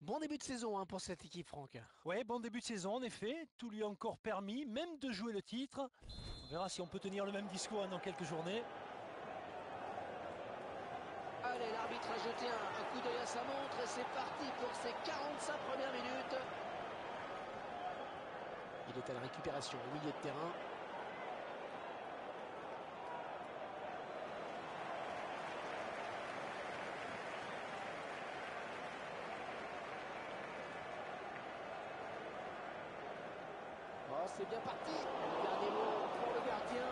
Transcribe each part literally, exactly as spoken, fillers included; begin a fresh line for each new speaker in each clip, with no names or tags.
Bon début de saison hein, pour cette équipe, Franck.
Ouais, bon début de saison, en effet. Tout lui a encore permis, même de jouer le titre. On verra si on peut tenir le même discours dans quelques journées.
Allez, l'arbitre a jeté un, un coup d'œil à sa montre et c'est parti pour ces quarante-cinq premières minutes.
Il est à la récupération au milieu de terrain. Oh, c'est bien parti. Le dernier mot pour le gardien.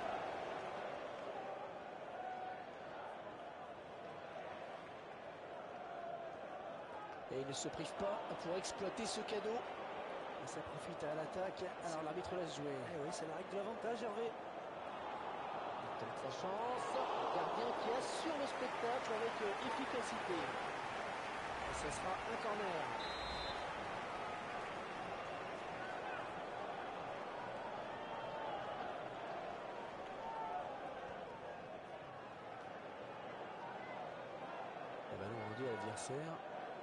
Et il ne se prive pas pour exploiter ce cadeau. Et ça profite à l'attaque. Alors l'arbitre laisse jouer.
Eh oui, c'est la règle de l'avantage, Hervé.
Il tente sa chance. Le gardien qui assure le spectacle avec euh, efficacité. Et ce sera un corner. Le ballon rendu à l'adversaire.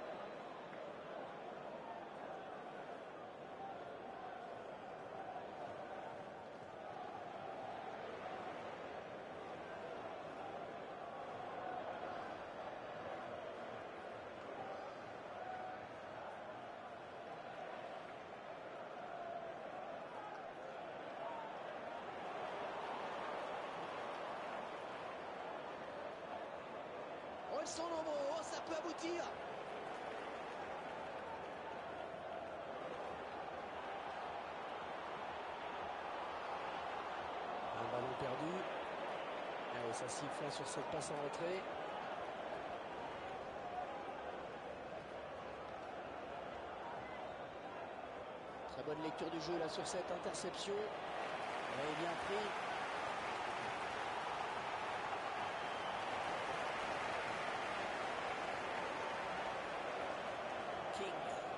Oh, ils sont nombreux, oh, ça peut aboutir.
Un ballon perdu. Allez, ça siffle sur cette passe en retrait. Très bonne lecture du jeu là sur cette interception. Elle est bien pris. King.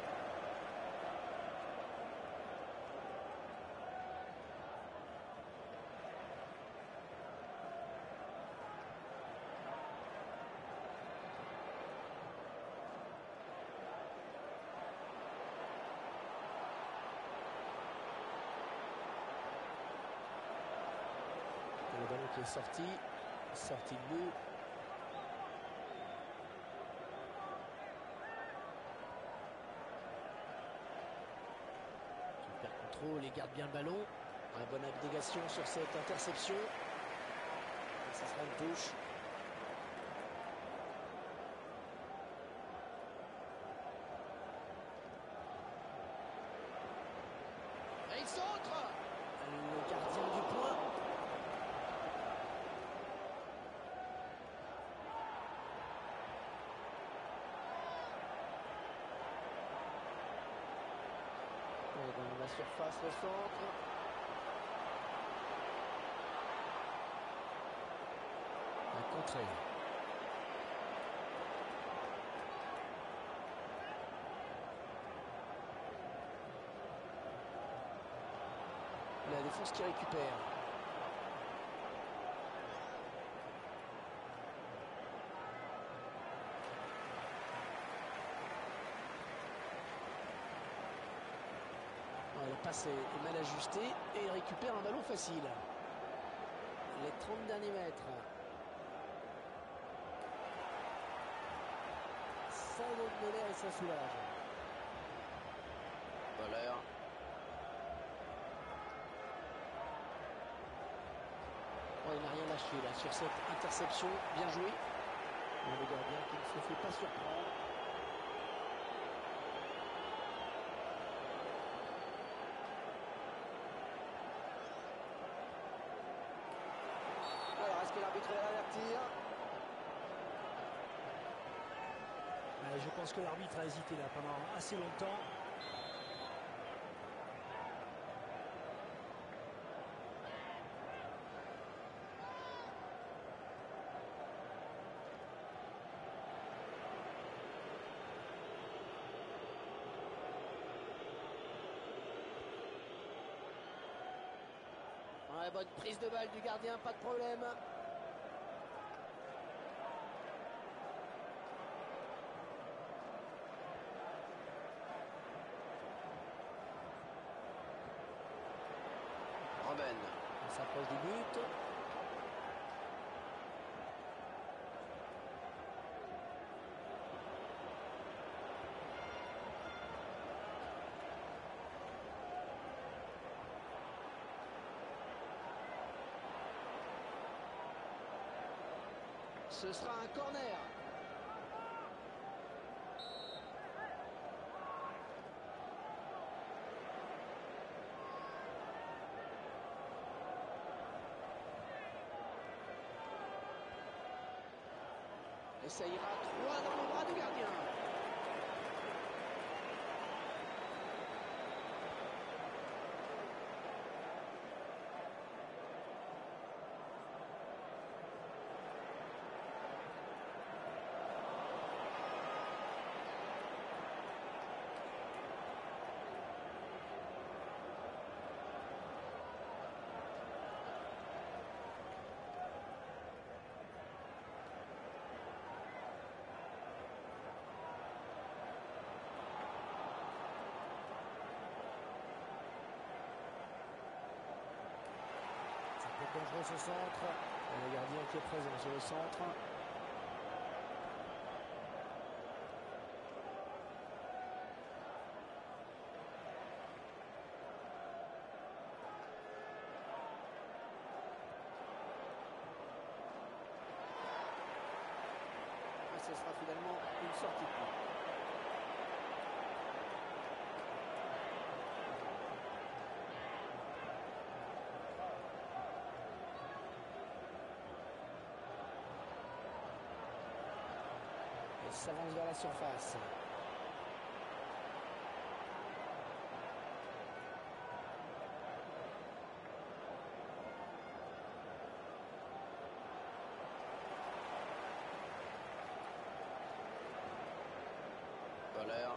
Et le ballon qui est sorti. Sorti de bout. Super contrôle, il garde bien le ballon. Un bonne abnégation sur cette interception. Et ça sera une touche.
Et il centre.
Le gardien du point. Et dans la surface, le centre. Un contré. La défense qui récupère. La passe est mal ajustée et il récupère un ballon facile. Les trente derniers mètres. Ça donne de l'air et ça soulage.
Voleur.
Oh, il n'a rien lâché là sur cette interception. Bien joué. Et le gardien qui ne se fait pas surprendre.
Alors, est-ce que l'arbitre va l'avertir?
Ouais, je pense que l'arbitre a hésité là pendant assez longtemps.
Ouais, bonne prise de balle du gardien, pas de problème. Proche du but. Ce sera un corner. Et ça ira trois dans le bras du gardien. Dangereux ce centre, et le gardien qui est présent sur le centre. Et ce sera finalement une sortie de but. S'avance vers la surface. Voleur.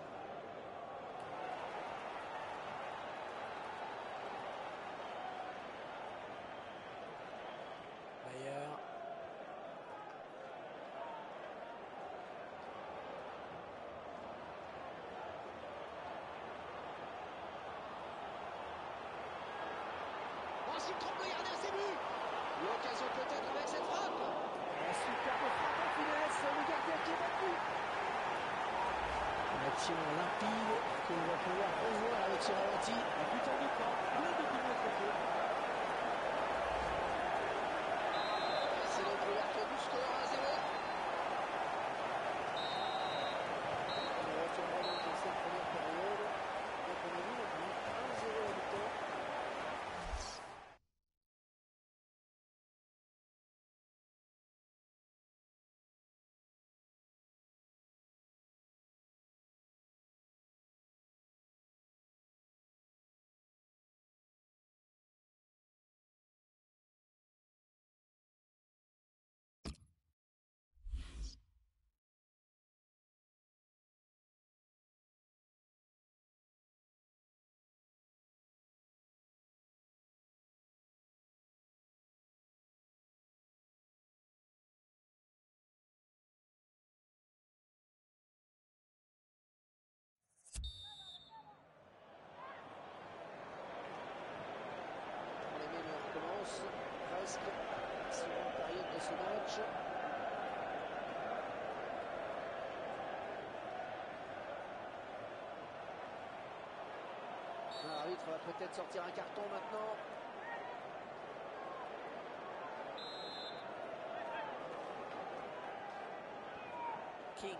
D'ailleurs. Il trompe le gardien, c'est but. L'occasion peut-être avec cette frappe. La superbe frappe en finesse, le gardien qui est battu. Une action limpide que l'on va pouvoir revoir avec ce ralenti. Un but en deux temps, bien depuis notre côté. C'est donc l'ouverture du score un zéro. On retiendra donc dans cette première période. Donc on a vu le but un zéro à mi-temps. Presque seconde période de ce match. L'arbitre va peut-être sortir un carton maintenant. King.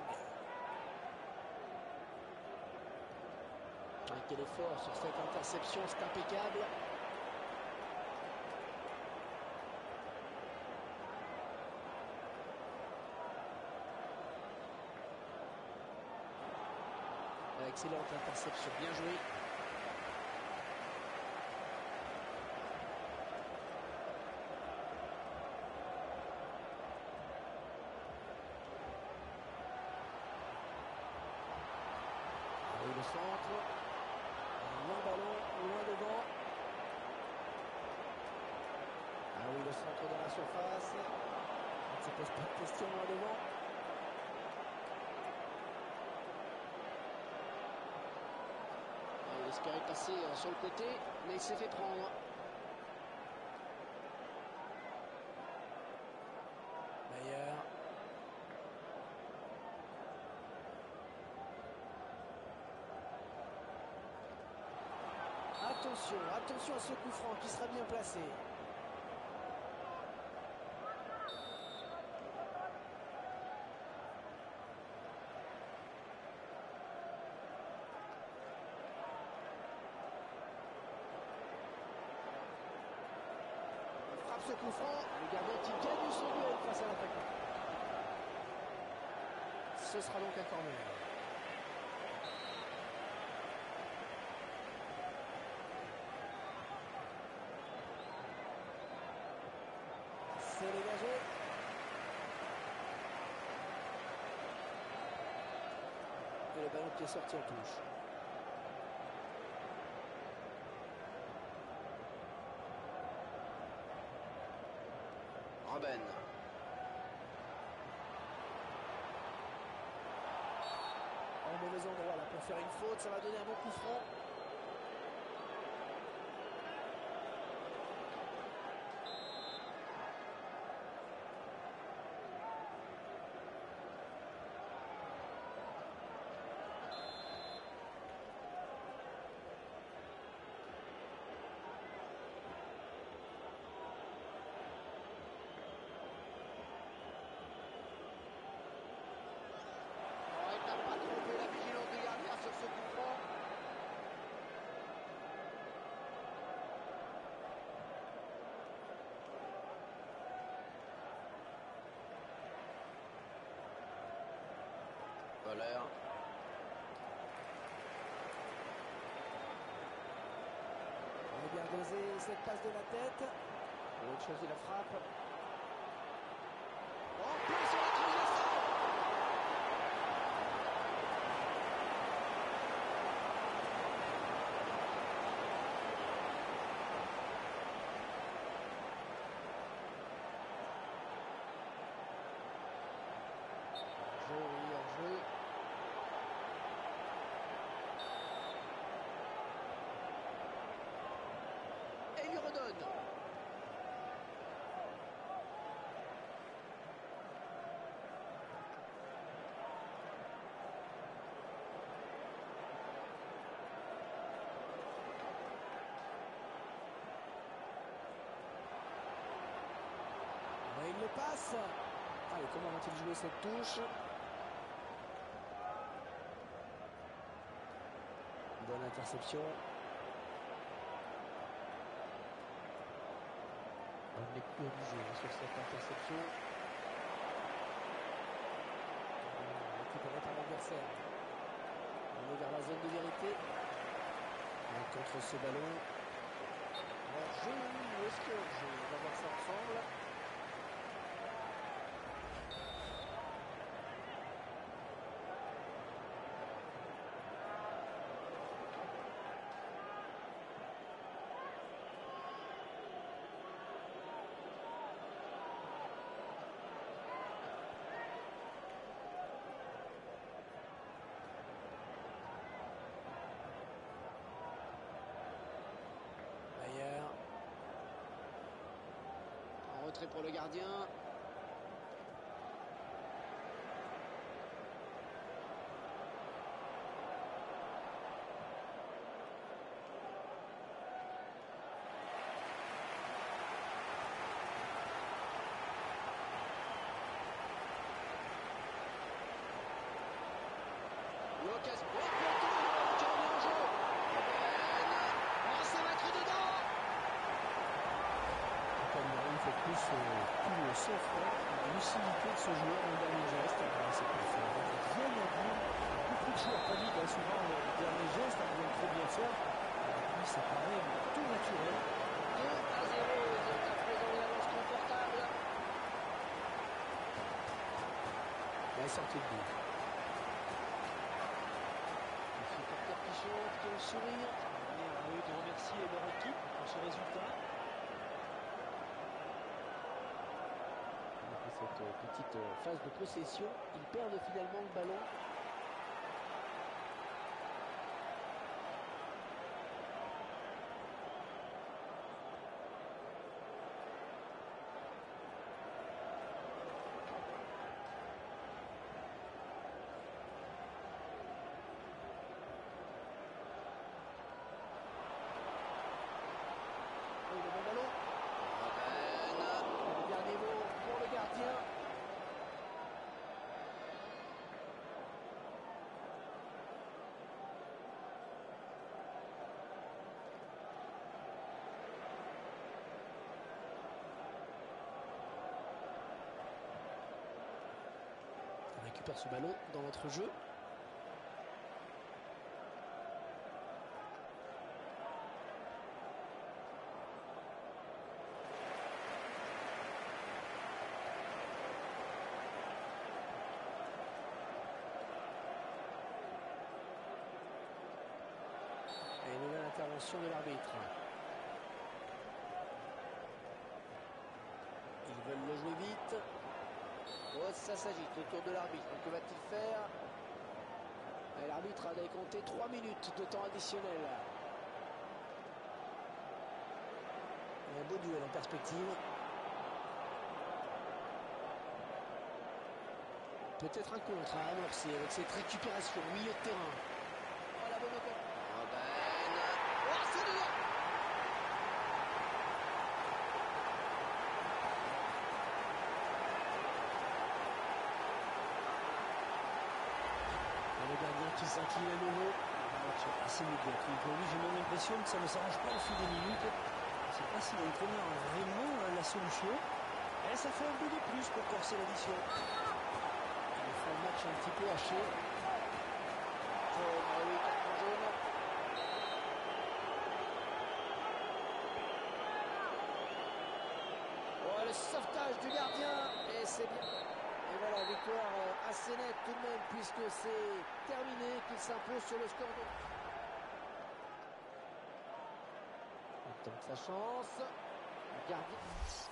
Quel effort sur cette interception, c'est impeccable. Excellente interception, bien joué. Et le centre. Un long ballon, loin devant. Ah oui, le centre dans la surface. On ne se pose pas de questions loin devant. Il espérait passer sur le côté, mais il s'est fait prendre. attention, attention à ce coup franc qui sera bien placé. Il frappe ce coup franc, le gardien qui gagne son duel face à l'attaquant. Ce sera donc un corner. C'est dégagé. Et le ballon qui est sorti en touche.
Robben.
En mauvais endroit là pour faire une faute, ça va donner un bon coup franc.
Voller.
On est bien dosé cette passe de la tête. L'autre chose, il la frappe. En plein sur la transversale. Jeu, oui, en jeu.
Et il lui redonne.
Et il le passe. Allez, comment vont-ils jouer cette touche? Bonne interception. Bonne lecture du jeu sur cette interception. On récupéré par l'adversaire. On est vers la zone de vérité. Et contre ce ballon. Alors, jeu ou est-ce que jeu? On va voir ça ensemble. D'ailleurs,
En retrait pour le gardien. L'occasion. Oh, Porto, qui remet en jeu. Robben. Oh, ça va être dedans.
comme une fois de plus, euh, tout le sang-froid, la lucidité de ce joueur dans le dernier geste. Alors, c'est parfait. Rien à dire. Beaucoup de joueurs paniquent hein, souvent le dernier geste, hein, ils vont trop bien faire. Alors, lui, ça paraît tout naturel.
deux à zéro. Ils ont à présent une avance confortable.
La sortie de but.
Les supporters qui chantent, qui ont le sourire.
Et à eux de remercier leur équipe pour ce résultat.
Après cette euh, petite euh, phase de possession, ils perdent finalement le ballon.
récupère ce ballon dans notre jeu. Et une nouvelle intervention de l'arbitre. Ils veulent le jouer vite. Oh, ça s'agite autour de l'arbitre. Que va-t-il faire? L'arbitre a décompté trois minutes de temps additionnel. Un beau duel en perspective. Peut-être un contre à amorcer avec cette récupération au milieu de terrain. Oh, la bonne occasion. Robben. Oh, c'est dur. Le gardien qui s'incline à nouveau. Un match assez médiocre.
Pour lui, j'ai même l'impression que ça ne s'arrange pas au fil des minutes. Je ne sais pas si l'entraîneur a vraiment la solution. Et ça fait un peu de plus pour corser l'addition.
Il fait un match un petit peu haché. Jaune, ah oui, carton jaune. Oh, le sauvetage du gardien. Et c'est bien. Et voilà, victoire assez nette tout de même, puisque c'est terminé, qu'il s'impose sur le score de... Il tente sa chance. Le gardien...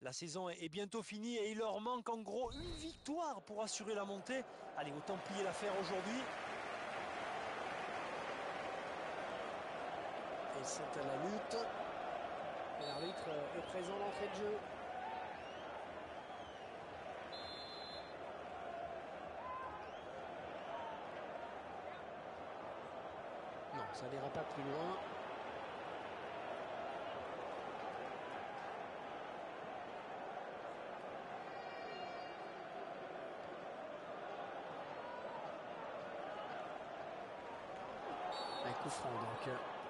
La saison est bientôt finie et il leur manque en gros une victoire pour assurer la montée. Allez, autant plier l'affaire aujourd'hui.
Ils sont à la lutte. Et l'arbitre est présent d'entrée de jeu. Non, ça n'ira pas plus loin. Un coup franc donc.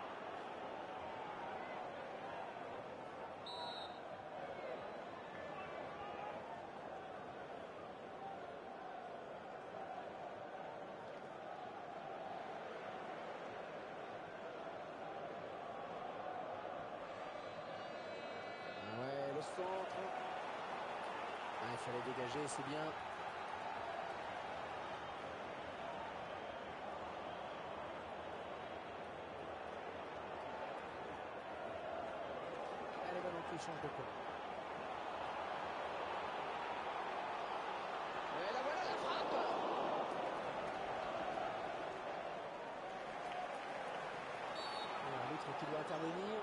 Ouais, le centre. Ah, il fallait dégager, c'est bien. Allez, ballon qui change de camp. Et la voilà la frappe. L'arbitre qui doit intervenir.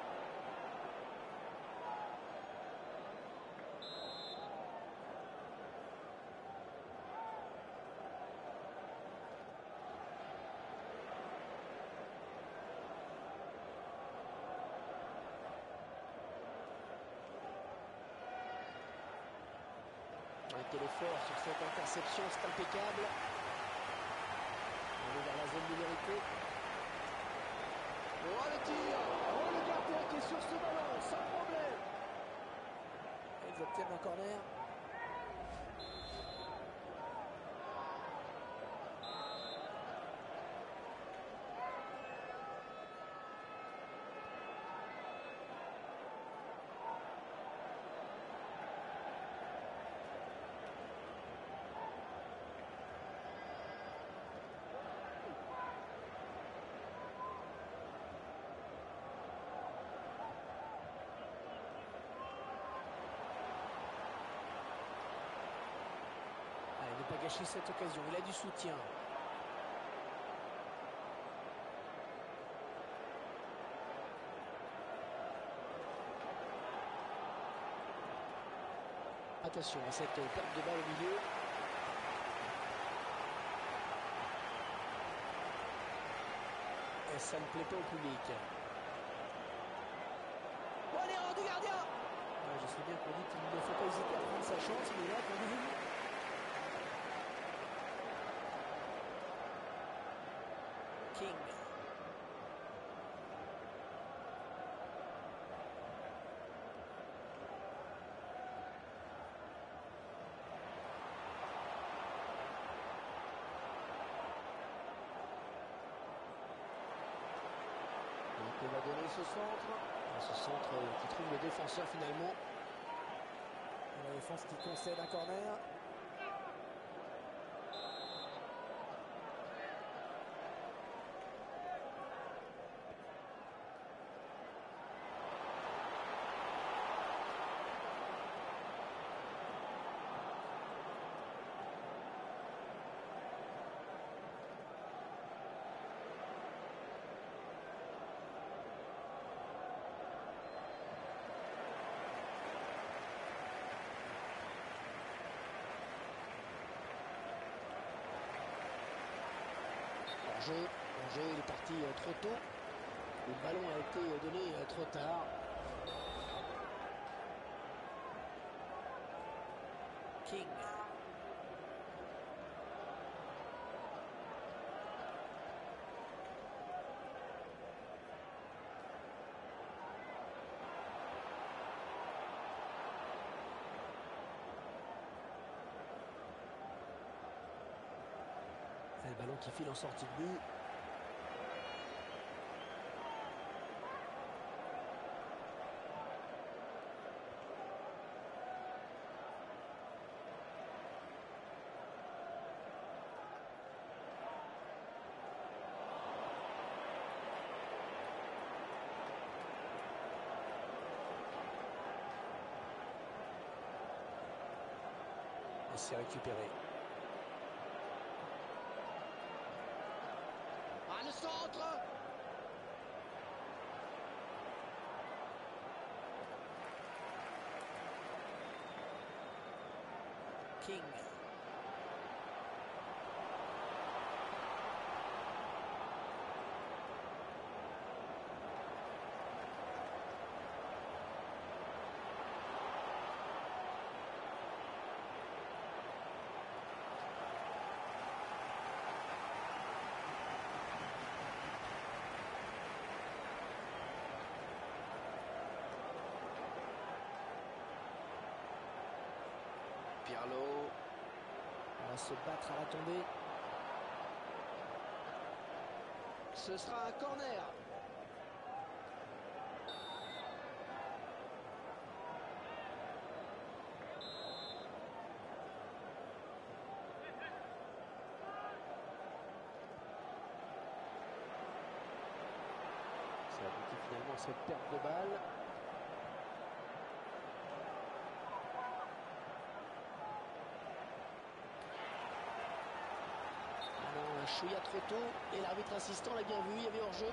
Quel effort sur cette interception, c'est impeccable. On est vers la zone numérique. Oh le tir. Oh le gardien qui est sur ce ballon, sans problème. Et ils obtiennent un corner. Ne pas gâcher cette occasion, il a du soutien. Attention à cette perte de balle au milieu. Et ça ne plaît pas au public. Oh, l'erreur du gardien. Ouais, je sais bien qu'on dit qu'il ne faut pas hésiter à prendre sa chance, mais là quand même... King. Donc on va donner ce centre. Ce centre qui trouve le défenseur finalement. Et la défense qui concède un corner. Jeu, jeu, il est parti euh, trop tôt. Le ballon a été donné euh, trop tard. King. Le ballon qui file en sortie de but. Et c'est récupéré. Ah, le centre! King. Pirlo. On va se battre à la tombée. Ce sera un corner. Ça aboutit finalement à cette perte de balle. Chouïa trop tôt et l'arbitre assistant l'a bien vu, il y avait hors-jeu.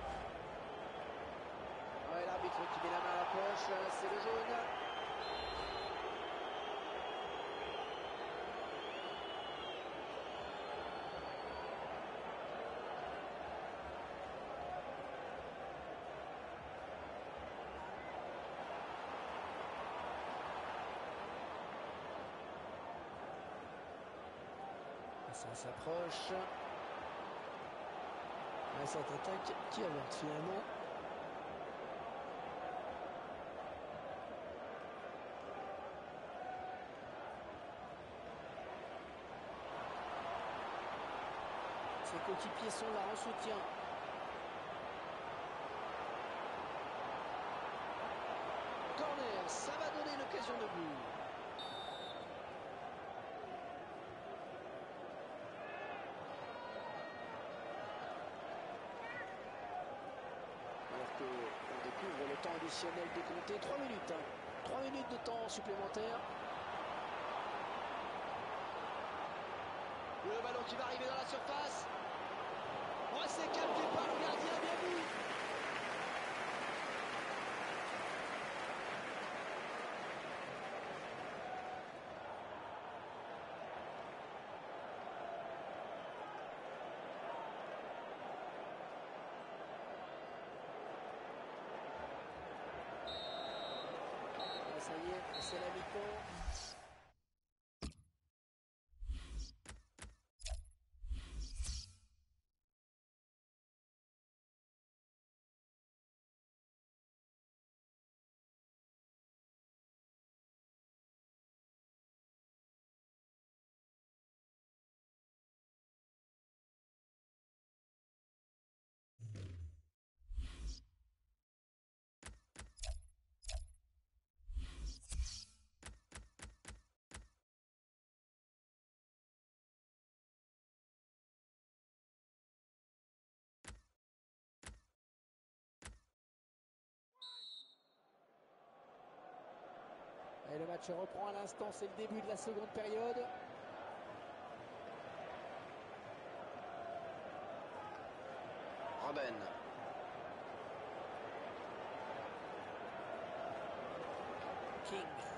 Ouais, l'arbitre qui met la main à la poche, c'est le jaune. Ça s'approche. À cette attaque qui avance finalement. Ses coéquipiers sont là en soutien. Corner, ça va donner l'occasion de but. On découvre le temps additionnel décompté, trois minutes. Hein. trois minutes de temps supplémentaire. Le ballon qui va arriver dans la surface. Oh, c'est capté par le gardien, bien vu. Ça y est, c'est la mi-temps. Et le match reprend à l'instant, c'est le début de la seconde période. Robben. King.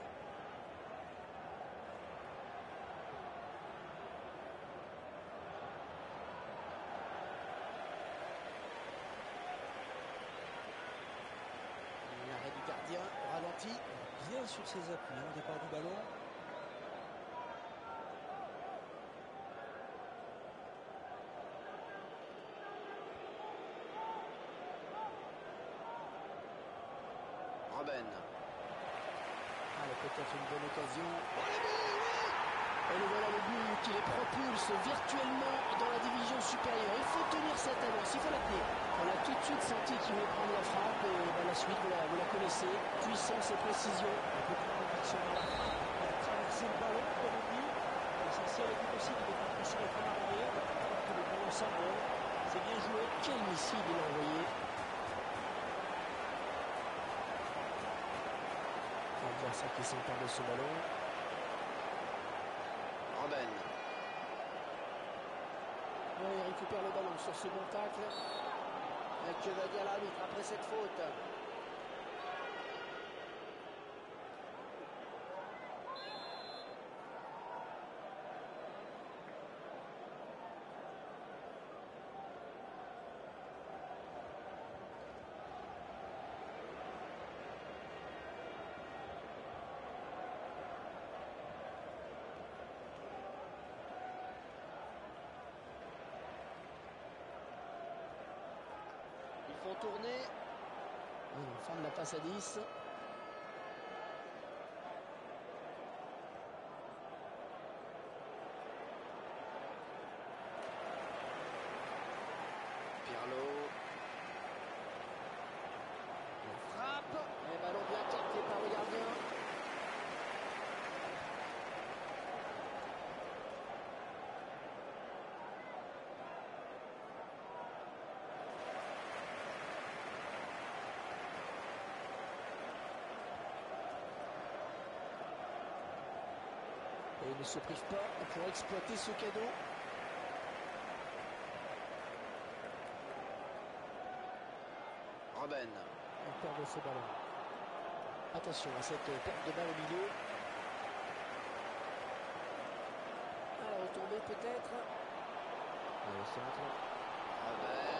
L'arrêt du gardien, ralenti.
Bien sur ses appuis au départ du ballon.
Robben. Ah, le peut-être une bonne occasion. Oh, le but, oui. Et le voilà le but qui les propulse virtuellement dans la division supérieure. Il faut tenir cette avance, il faut la tenir. On a tout de suite senti qu'il voulait prendre la frappe et bah, la suite, vous la, vous la connaissez. Puissance et précision.
Un peu de conviction dans la frappe. On a traversé le ballon, comme on dit. L'essentiel est possible de contribution avec un arrière. Que le ballon s'envole. C'est bien joué.
Quel missile il a envoyé. L'adversaire qui s'empare de ce ballon. sur ce bon tacle. Et que va dire l'arbitre après cette faute? Ils font tourner. Fin de la passe à dix. Pirlo. On frappe. Et ballon bien capté par le gardien. Et il ne se prive pas pour exploiter ce cadeau. Robben. Il perd ce ballon. Attention à cette perte de balle au milieu. À la retombée peut-être. Le centre. Robben.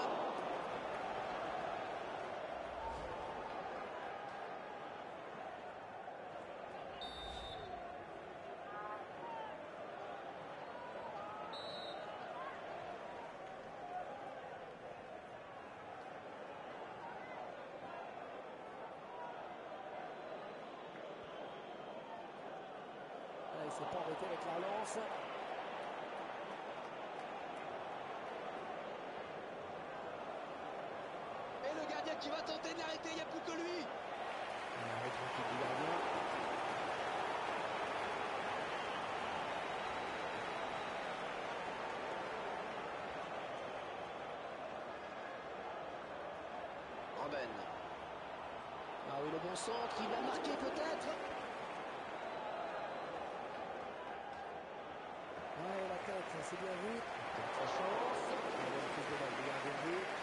Il ne s'est pas arrêté avec la relance. Et le gardien qui va tenter de l'arrêter, il n'y a plus que lui. Arrêt tranquille du gardien. Robben. Ah oui, le bon centre, il va marquer peut-être. Ouais, la tête, c'est bien vu. Sa chance. Il y a une prise de balle du gardien de but.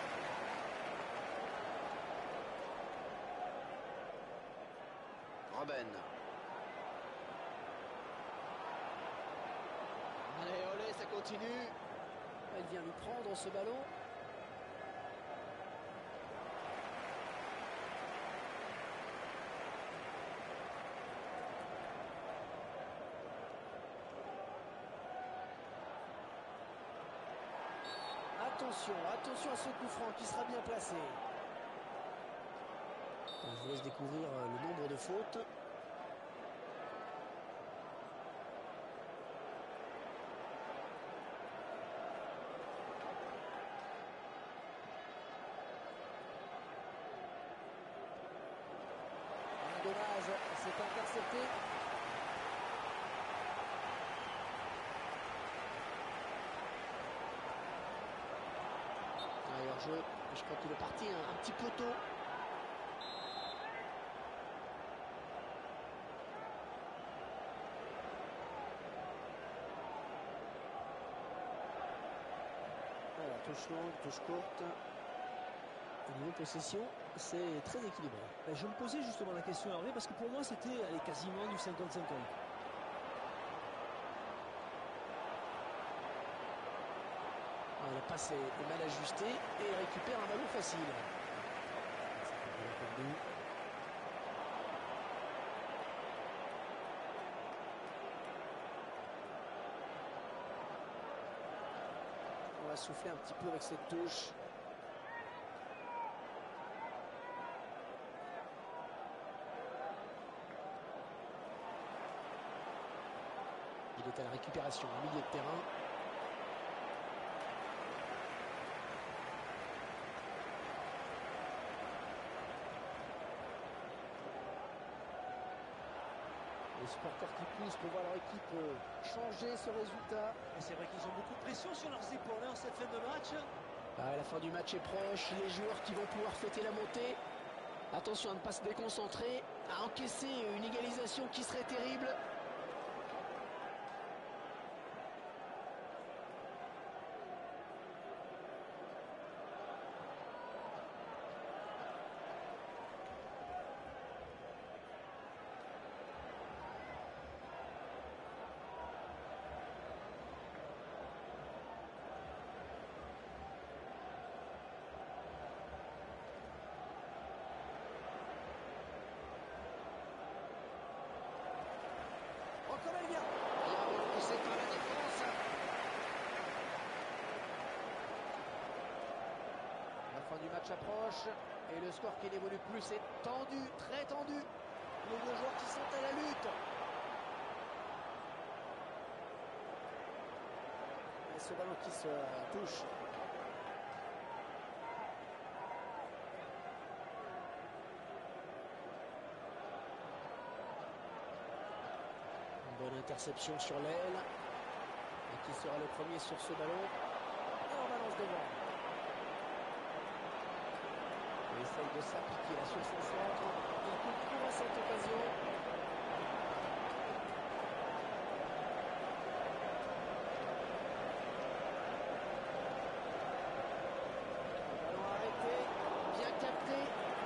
Robben. Allez, olé, ça continue. Elle vient lui prendre ce ballon. Attention, attention à ce coup franc qui sera bien placé. Je vous laisse découvrir le nombre de fautes. Dommage, c'est intercepté. D'ailleurs, je, je crois qu'il est parti un, un petit peu tôt. Voilà, touche longue, touche courte. Au niveau possession, c'est très équilibré.
Je me posais justement la question Hervé parce que pour moi c'était quasiment du cinquante cinquante.
La passe est mal ajustée et il récupère un ballon facile. On va souffler un petit peu avec cette touche. Il est à la récupération au milieu de terrain. Les supporters qui poussent pour voir leur équipe changer ce résultat.
C'est vrai qu'ils ont beaucoup de pression sur leurs épaules hein, en cette fin de match.
Ah, la fin du match est proche. Les joueurs qui vont pouvoir fêter la montée. Attention à ne pas se déconcentrer, à encaisser une égalisation qui serait terrible. match approche et le score qui n'évolue plus, c'est tendu, très tendu. Les deux joueurs qui sont à la lutte. Et ce ballon qui se touche. Une bonne interception sur l'aile. Et qui sera le premier sur ce ballon? Et on balance devant. Il essaye de s'appliquer là sur son centre. Il coupe court à cette occasion. Le ballon arrêté, bien capté.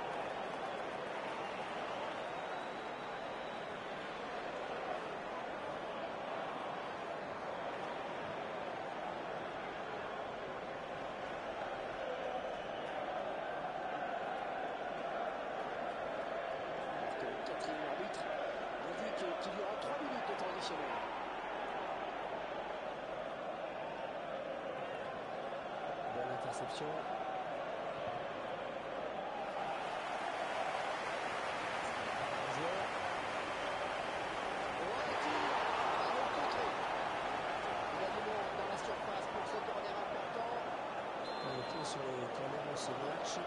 L'arbitre indique qu'il y aura trois minutes de temps additionnel. Bonne interception. Un joueur. Oh, le tir avec contré. Il y a du monde dans la surface pour ce corner important. Le point sur les corners dans ce match.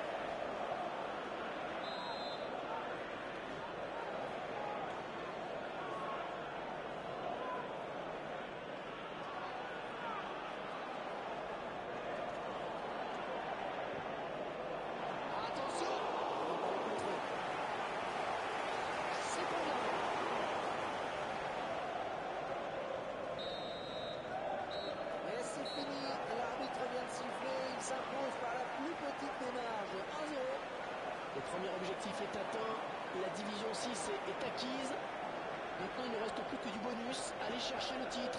S'impose par la plus petite des marges, un zéro. Le premier objectif est atteint, la division six est, est acquise. Maintenant il ne reste plus que du bonus, aller chercher le titre.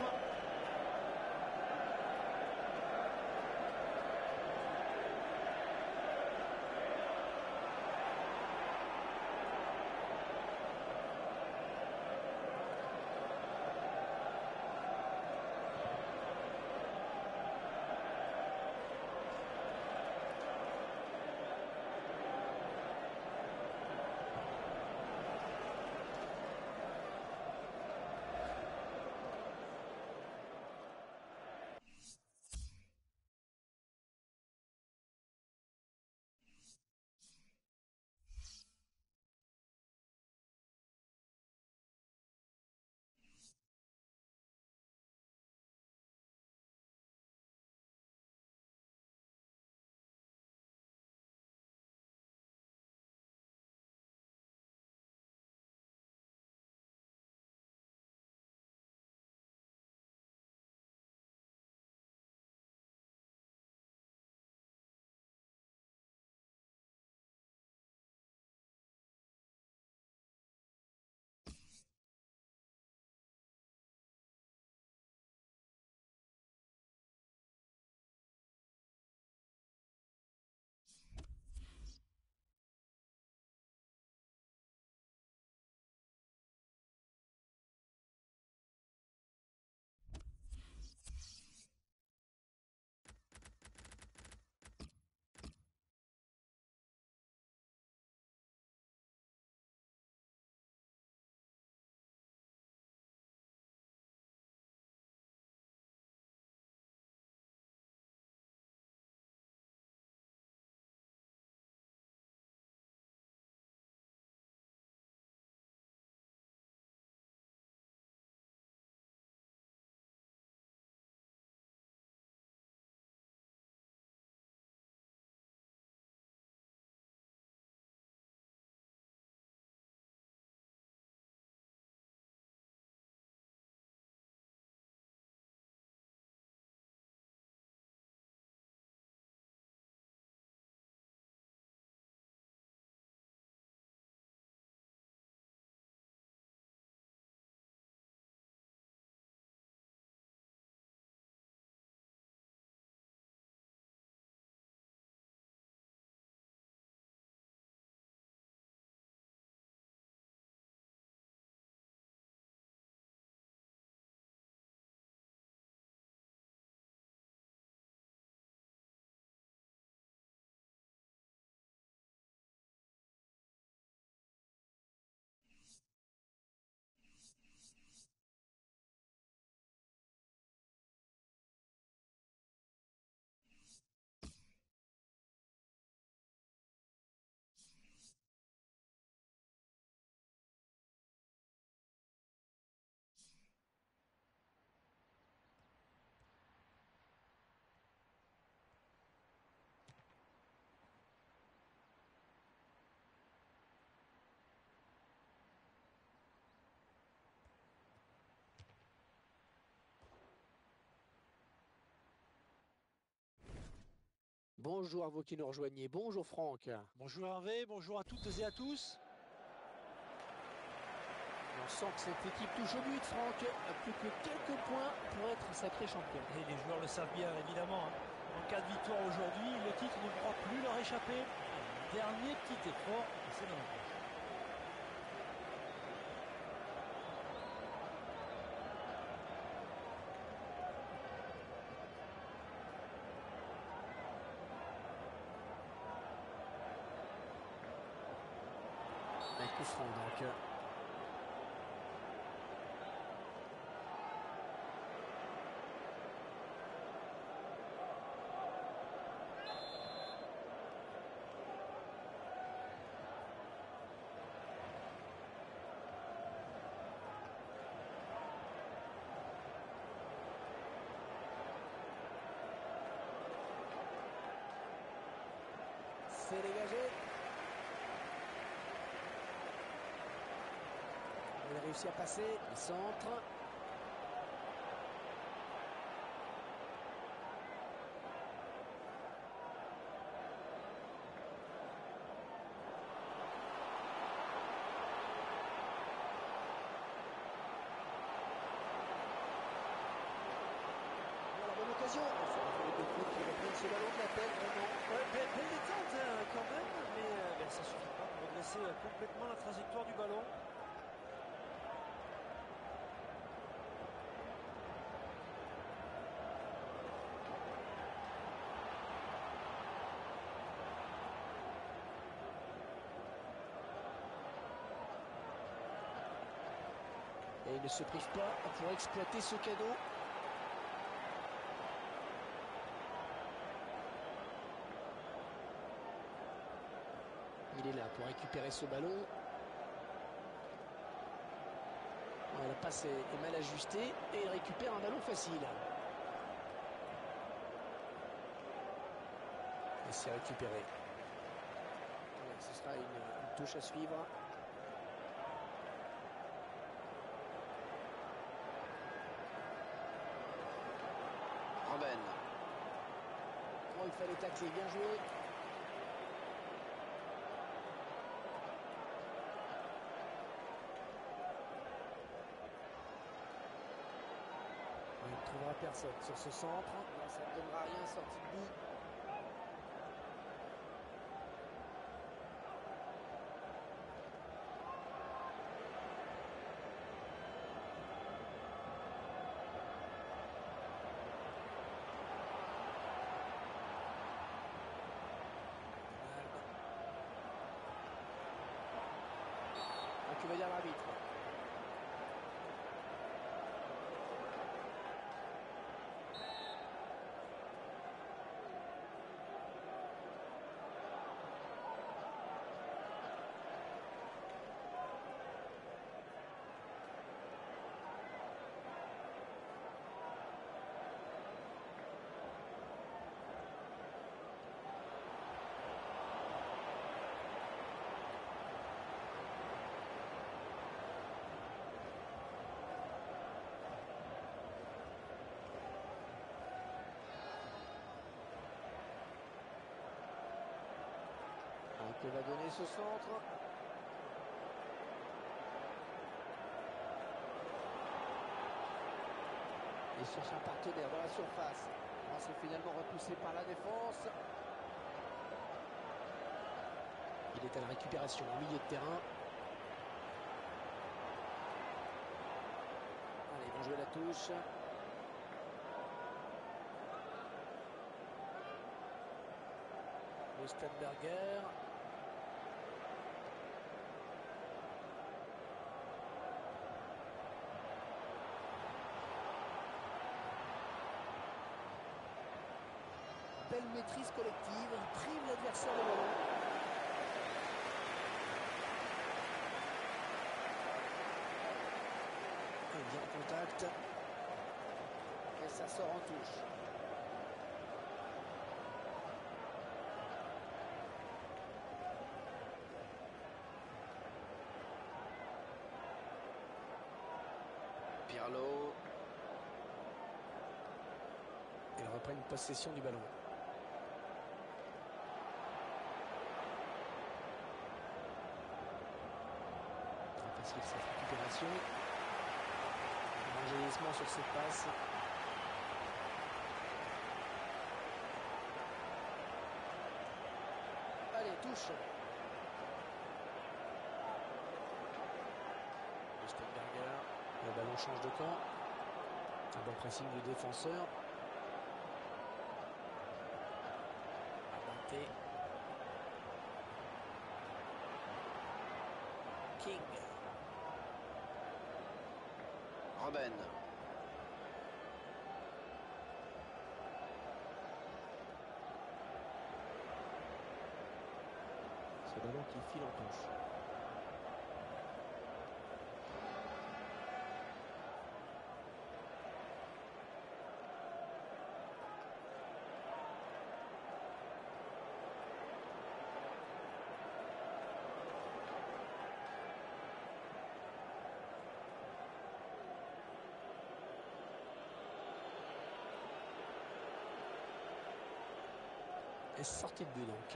Bonjour à vous qui nous rejoignez. Bonjour Franck.
Bonjour Hervé, bonjour à toutes et à tous.
On sent que cette équipe touche au but, Franck. Plus que quelques points pour être sacré champion.
Et les joueurs le savent bien, évidemment. Hein. En cas de victoire aujourd'hui, le titre ne pourra plus leur échapper. Dernier petit effort, et c'est dans la poche.
Un coup franc donc. C'est dégagé. Il a réussi à passer. Le centre. Voilà, bonne occasion. Enfin, il faut que qui reprennent ce ballon de la tête, vraiment.
Ouais, belle, belle détente hein, quand même, mais euh, ben, ça suffit pas pour redresser euh, complètement la trajectoire du ballon.
Et il ne se prive pas pour exploiter ce cadeau. Il est là pour récupérer ce ballon. Ouais, la passe est, est mal ajustée et il récupère un ballon facile. Et c'est récupéré. Ouais, ce sera une, une touche à suivre. Robben. Oh, il fallait tacler, bien joué. Il ne trouvera personne sur ce centre. Non, ça ne donnera rien sorti de but. Que veut dire l'arbitre? Que va donner ce centre? Il cherche un partenaire dans la surface. Oh, c'est finalement repoussé par la défense. Il est à la récupération au milieu de terrain. Allez, ils vont jouer la touche. Le Stadberger. Belle maîtrise collective, il prive l'adversaire de ballon. Et bien en contact. Et ça sort en touche. Pirlo. Ils reprennent possession du ballon. facile cette récupération. Évangélisement sur cette passe. Allez, touche. Lustenberger. Le ballon change de camp. Un bon pressing du défenseur. Abate. King.
Robben.
Ce ballon qui file en touche. Et sortie de but donc.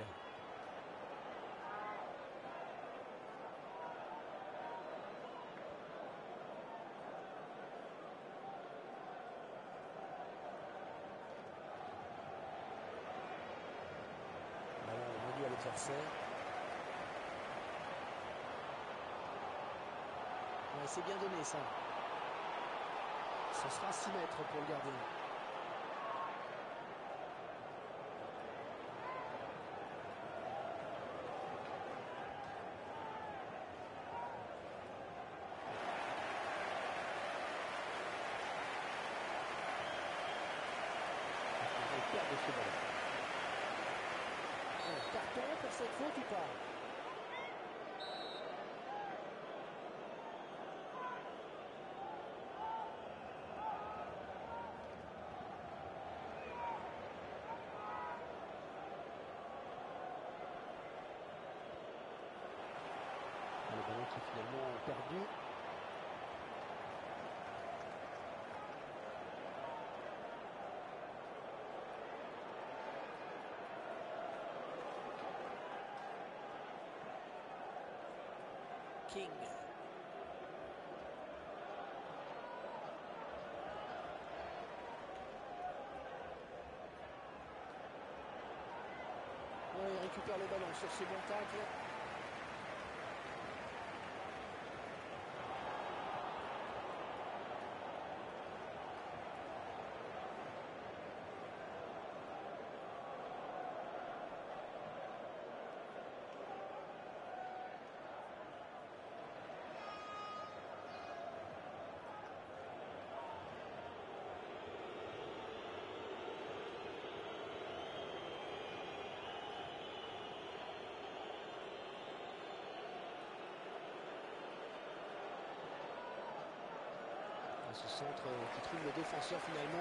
Ballon rendu à l'adversaire. Ouais, c'est bien donné ça. Ce sera six mètres pour le gardien. De ce ballon. Oh, carton pour cette faute ou pas? Le ballon qui est finalement perdu. King. Ouais, il récupère le ballon sur ce bon tacle. Ce centre qui trouve le défenseur finalement.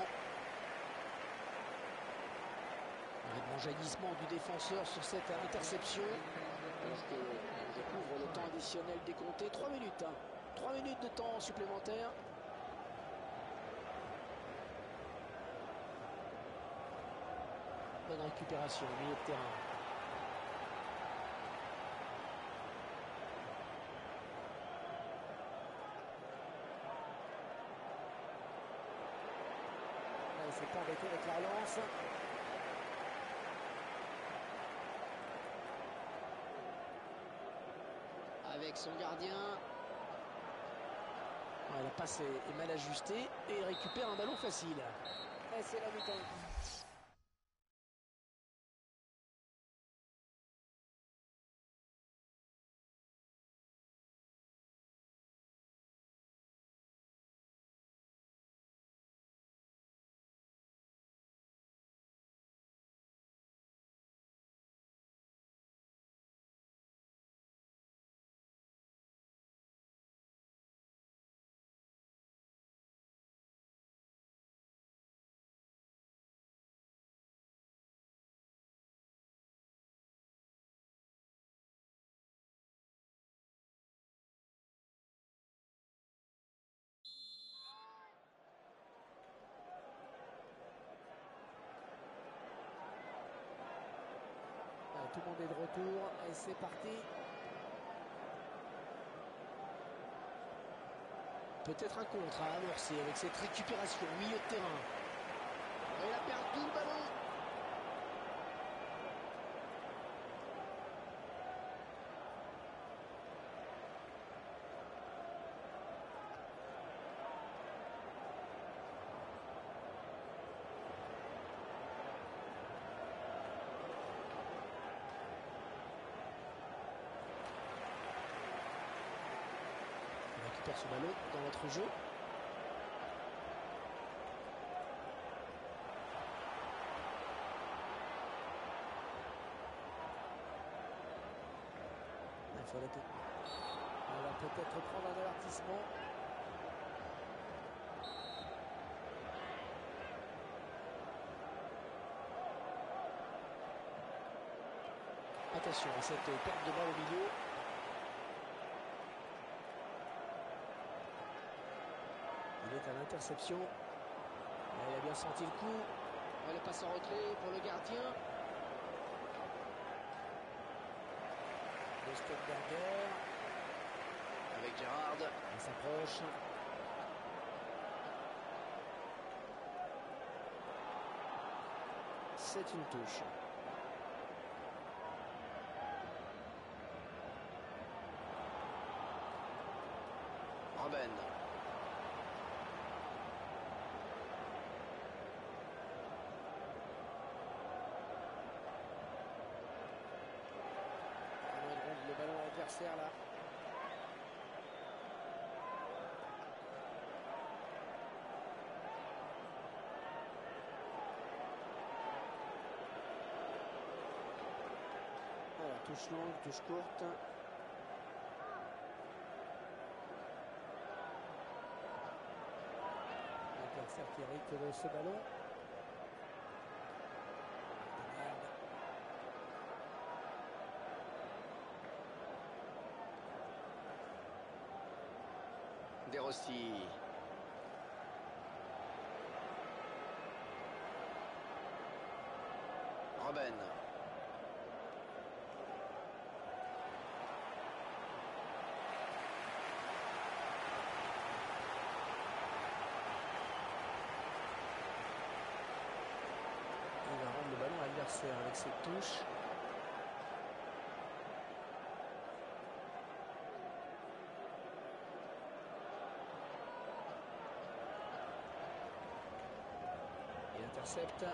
Un jaillissement du défenseur sur cette interception. Alors que je couvre le temps additionnel décompté. trois minutes. Hein. trois minutes de temps supplémentaire. Bonne récupération au milieu de terrain. C'est pas arrêté avec la relance. Avec son gardien. Ouais, la passe est, est mal ajustée et il récupère un ballon facile. Et c'est la mi-temps. Tout le monde est de retour et c'est parti. peut-être un contre à amorcer avec cette récupération au milieu de terrain. Il a perdu le ballon. On récupère ce ballon dans notre jeu. Il faudrait peut- On va peut-être prendre un avertissement. Attention à cette perte de balle au milieu. Il est à l'interception. Il a bien senti le coup. Elle passe en retrait pour le gardien. Le Steinberger.
Avec Gérard.
Il s'approche. C'est une touche.
Robben.
Le ballon à l'adversaire là. Voilà, touche longue, touche courte. L'adversaire qui hérite de ce ballon.
De Rossi. Robben.
Il va rendre le ballon à l'adversaire avec cette touche. Il intercepte.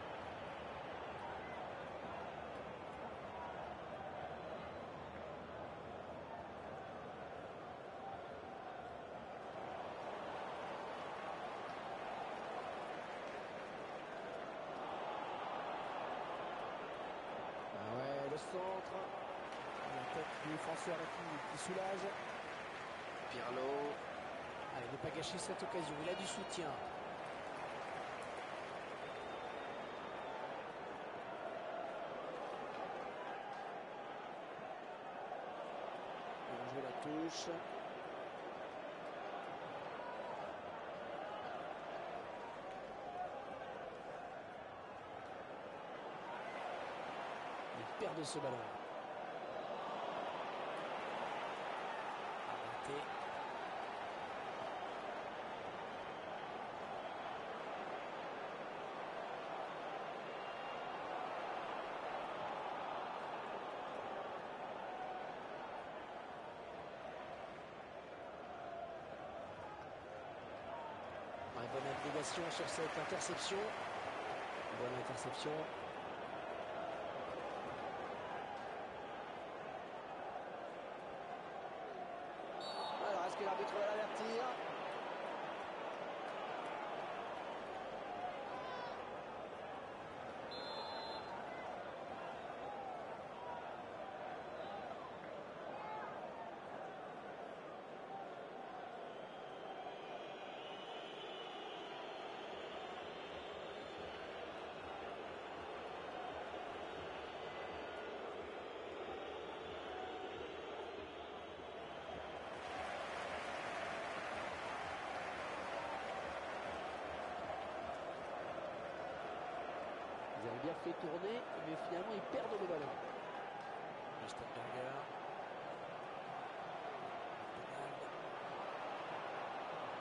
Ah ouais, le centre. La tête du défenseur qui, qui soulage.
Pirlo.
Ah, il ne pas gâcher cette occasion. Il a du soutien. Il va jouer la touche. Il perd de ce ballon. Arrêté. Ouais, bonne navigation sur cette interception. Bonne interception. Alors, est-ce que l'arbitre va l'avertir? Ils ont bien fait tourner, mais finalement ils perdent le ballon. Le Steinberger.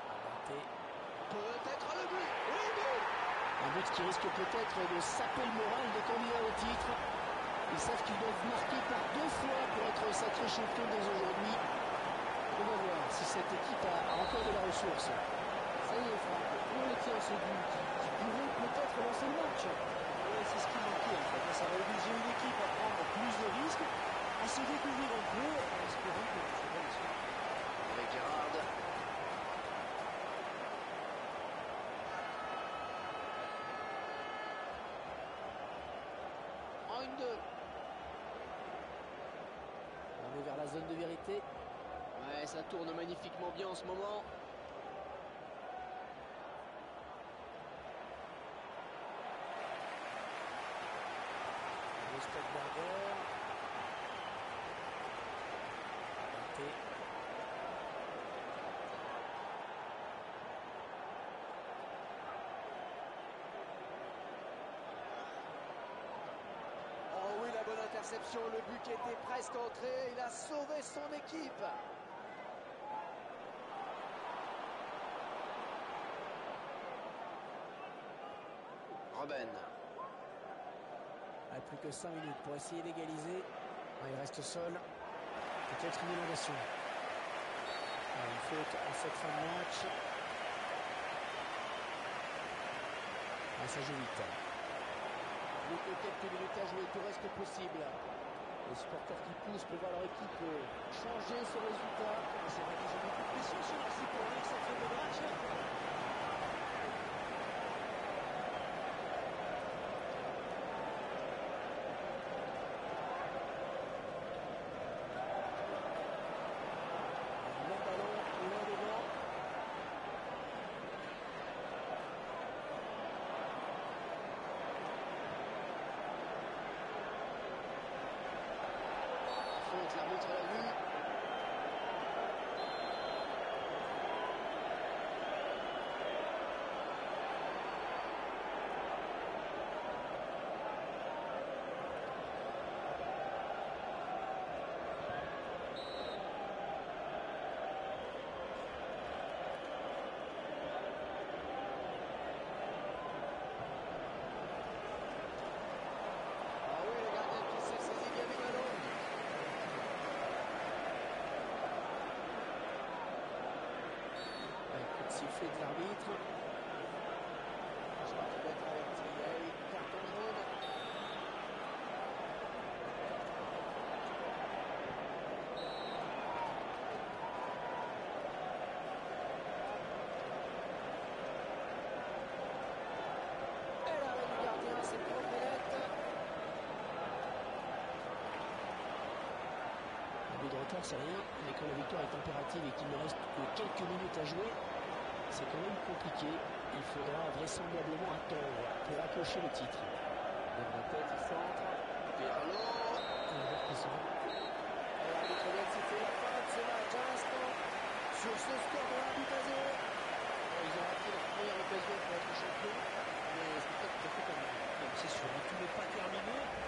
centre, le but. Oui, but.
Un but qui risque peut-être de saper le moral des candidats au titre. Ils savent qu'ils doivent marquer par deux fois pour être sacrés champions dès aujourd'hui. On va voir si cette équipe a, a encore de la ressource.
Ça y est, Franck, on les tient ce but qui, qui pourrait peut-être lancer le match.
Ouais, c'est ce qui manquait en fait. Ça va obliger une équipe à prendre plus de risques, à se découvrir un peu, en espérant que ce soit bien.
Avec Gérard. En une deux.
On est vers la zone de vérité.
Ouais, ça tourne magnifiquement bien en ce moment.
Le Stockberger. Raté.
Oh oui, la bonne interception, le but qui était presque entré, il a sauvé son équipe. Robben.
Ah, plus que cinq minutes pour essayer d'égaliser. Ah, il reste seul. Peut-être une élongation. Ah, une faute à cette fin de match. Ah, ça joue vite. Plus que quelques minutes à jouer, tout reste possible. Les supporters qui poussent pour voir leur équipe changer ce résultat.
C'est vrai qu'ils ont beaucoup de pression sur leur supporters, ça fait le match.
Le ballon loin devant.
Faute, l'arbitre l'a vu. Ah oui, le gardien qui s'est saisi bien du ballon.
Un coup de sifflet de l'arbitre.
Je crois qu'il doit être averti. Il y a eu carton jaune. Et l'arrêt du gardien, c'est propre et net.
Un but de retard, c'est rien, mais quand la victoire est impérative et qu'il ne reste que quelques minutes à jouer, c'est quand même compliqué. Il faudra vraisemblablement attendre pour accrocher le titre. De la tête, il centre.
Pirlo.
Et un repoussant.
Et l'arbitre vient de siffler la fin de ce match à l'instant. Sur ce score de un but à zéro. Ils ont raté leur première occasion pour être champion. Mais c'est peut-être très fait quand même.
C'est sûr, tout n'est pas terminé.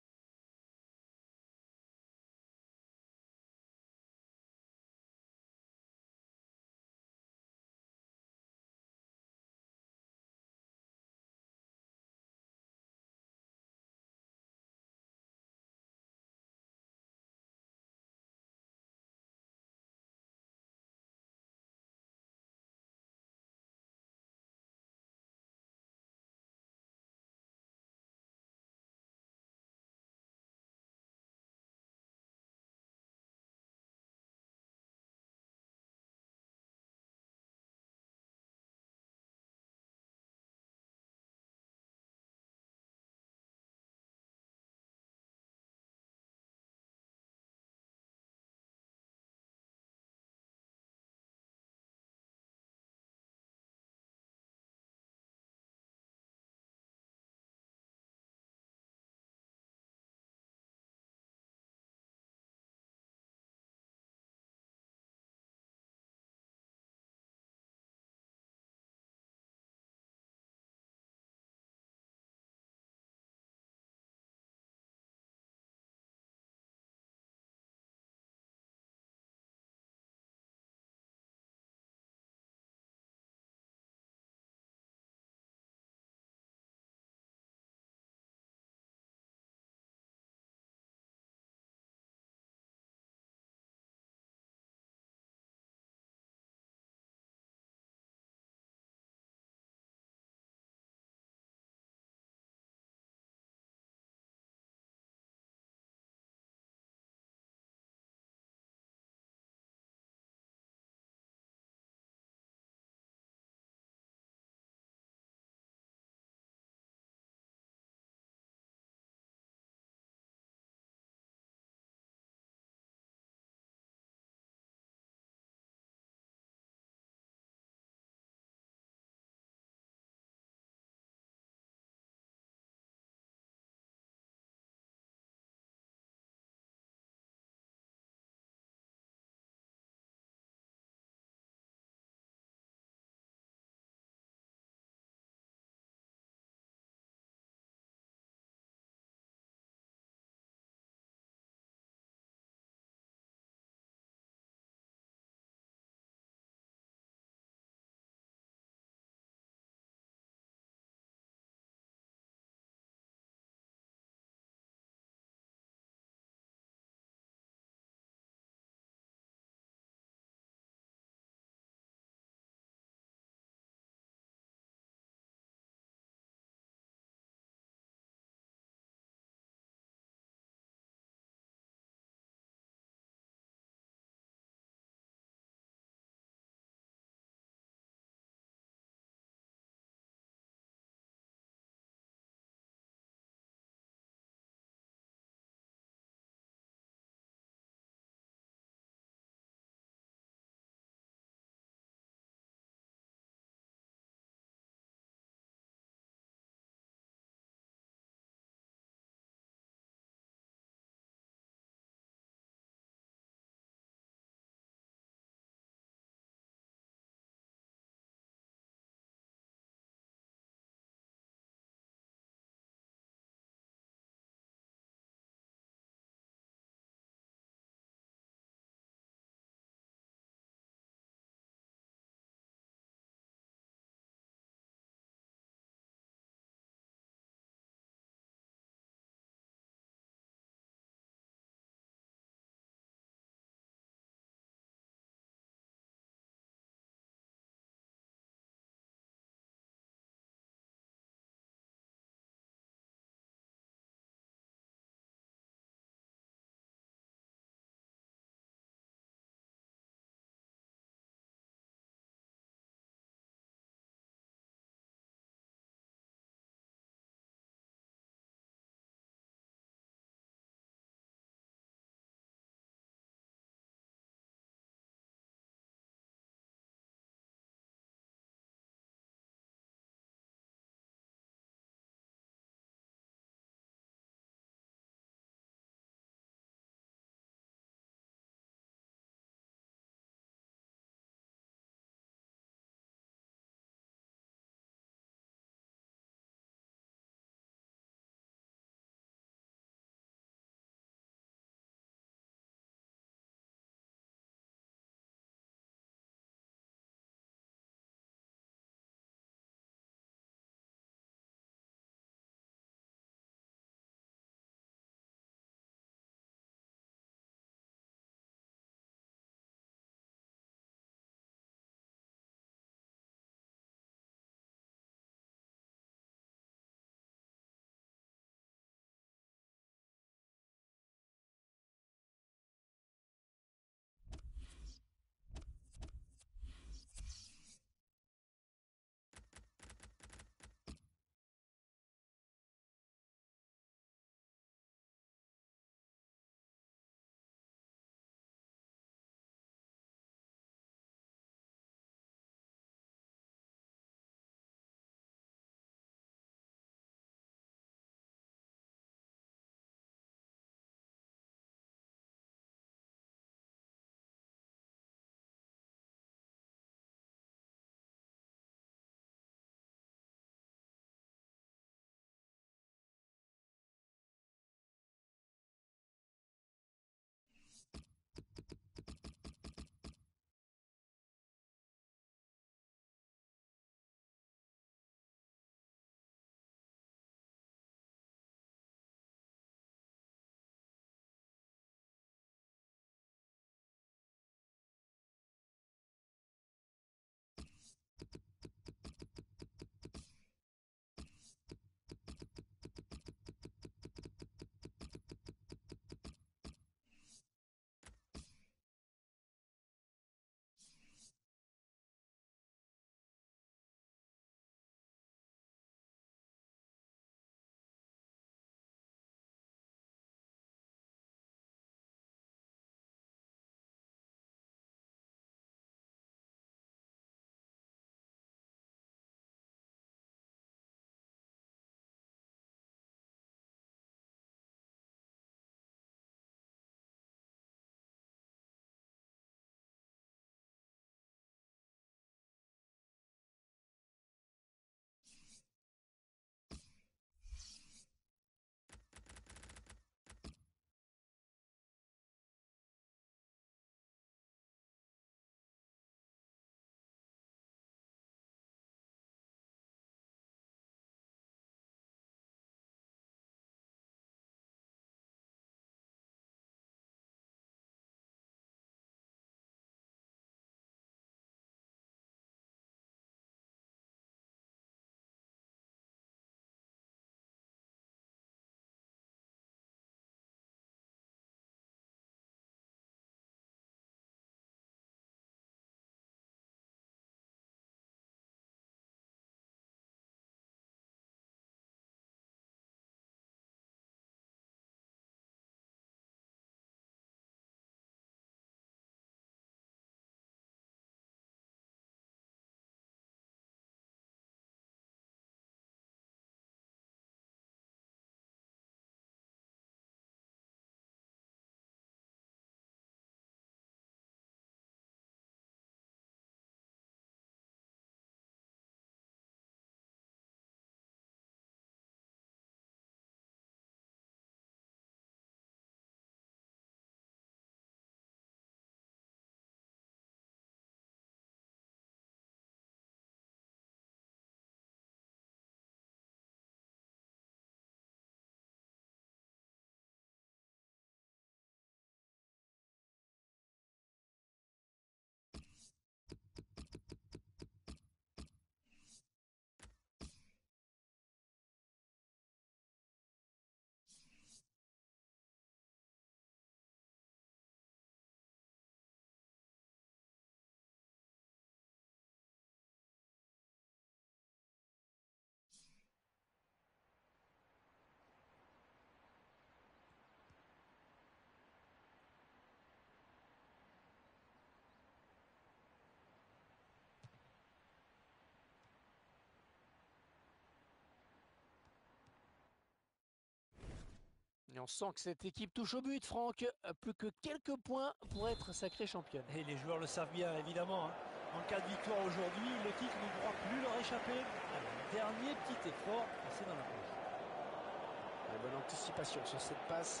Et on sent que cette équipe touche au but, Franck. Plus que quelques points pour être sacrée championne.
Et les joueurs le savent bien, évidemment. Hein. En cas de victoire aujourd'hui, le titre ne pourra plus leur échapper. Un dernier petit effort, et c'est dans la poche.
Une bonne anticipation sur cette passe.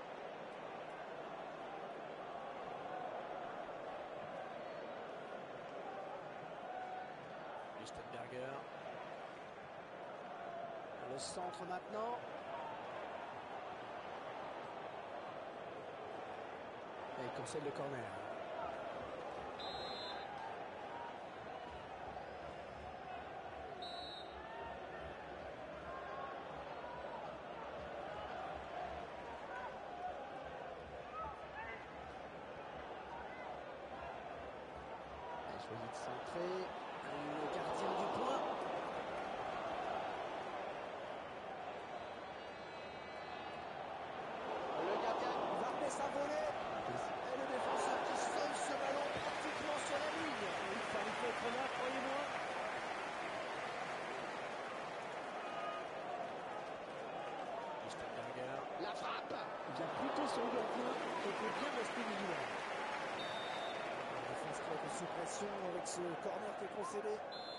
Lichtenberger. Le centre maintenant. Et il concède le corner. Choisi de centrer. Le gardien du point.
Le gardien va remettre sa volée. Et le défenseur qui sonne ce ballon pratiquement sur la ligne.
Il fallait être là, croyez-moi.
Lichtenberger.
La frappe.
Il vient plutôt sur le gardien qui peut bien rester vigilant. La défense qui est sous pression avec ce corner qui est concédé.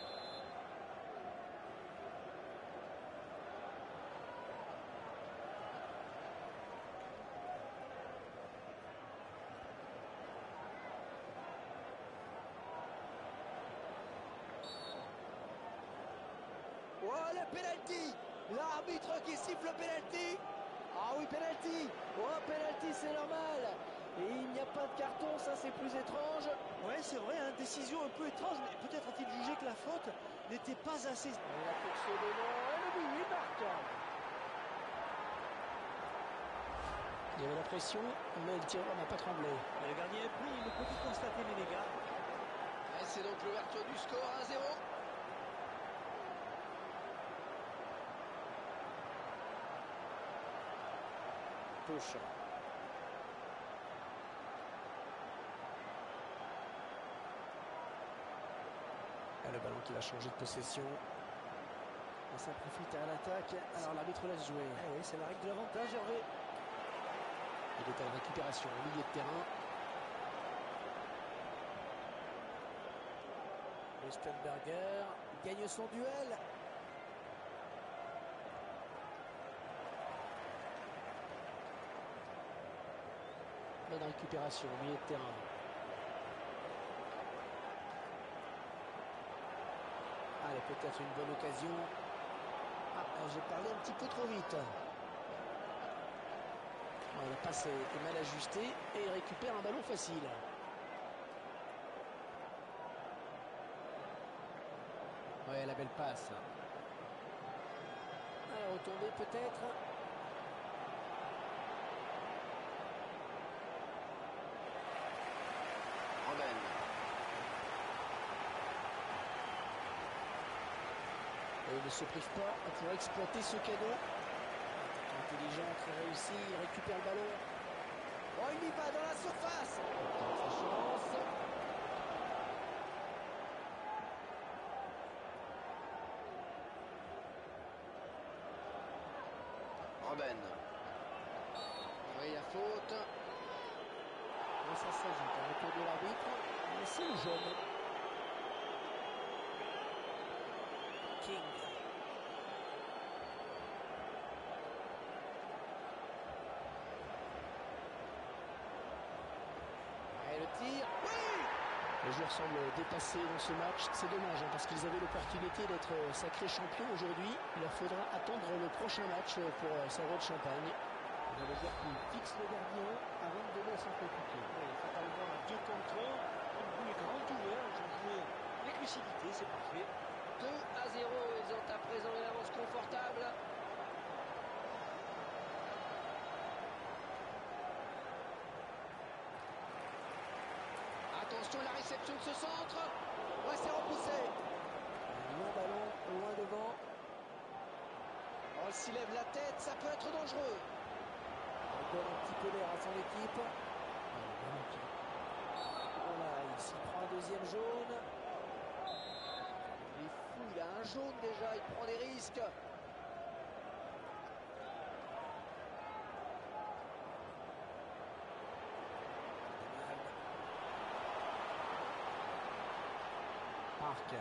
Oh, le penalty. L'arbitre qui siffle le penalty. Ah oui, penalty. Oh, penalty, c'est normal. Et il n'y a pas de carton, ça c'est plus étrange.
Ouais, c'est vrai, hein, décision un peu étrange, mais peut-être a-t-il jugé que la faute n'était pas assez.
Et la course de nom, et le but, il marque.
Il y avait la pression, mais le tireur n'a pas tremblé.
Le gardien est pris, il ne peut que constater les dégâts.
Et c'est donc l'ouverture du score, un zéro.
Touche. Et le ballon qui va changer de possession. On simplifie à l'attaque. Alors l'arbitre laisse jouer.
Eh oui, c'est la règle de l'avantage, Hervé.
Il est à la récupération au milieu de terrain. Lichtenberger gagne son duel. Bonne récupération au milieu de terrain. Allez, peut-être une bonne occasion. Ah, j'ai parlé un petit peu trop vite. Ouais, la passe est, est mal ajustée et il récupère un ballon facile. Ouais, la belle passe. Alors, retourner peut-être.
Robben.
Et il ne se prive pas pour exploiter ce cadeau. Intelligent, très réussi, il récupère le ballon.
Oh, il y va dans la surface.
Sa chance.
Robben. Oui, il y a faute.
Et ça s'ajoute un retour de l'arbitre. Mais c'est le jaune. King.
Et le tir. Oui.
Les joueurs semblent dépassés dans ce match. C'est dommage hein, parce qu'ils avaient l'opportunité d'être sacrés champions aujourd'hui. Il leur faudra attendre le prochain match pour Savoie de Champagne. Il y a le joueur qui fixe le gardien avant de donner à son coéquipier.
Oui, fatalement un deux contre un. Le but est grand ouvert, ils ont joué avec lucidité, c'est parfait.
deux à zéro, ils ont à présent une avance confortable. Attention, la réception de ce centre. Ouais, c'est repoussé.
Un long ballon loin devant.
Oh, s'il lève la tête, ça peut être dangereux.
Il donne un petit peu d'air à son équipe. Voilà, il s'y prend un deuxième jaune.
Il est fou, il a un jaune déjà, il prend des risques.
marque.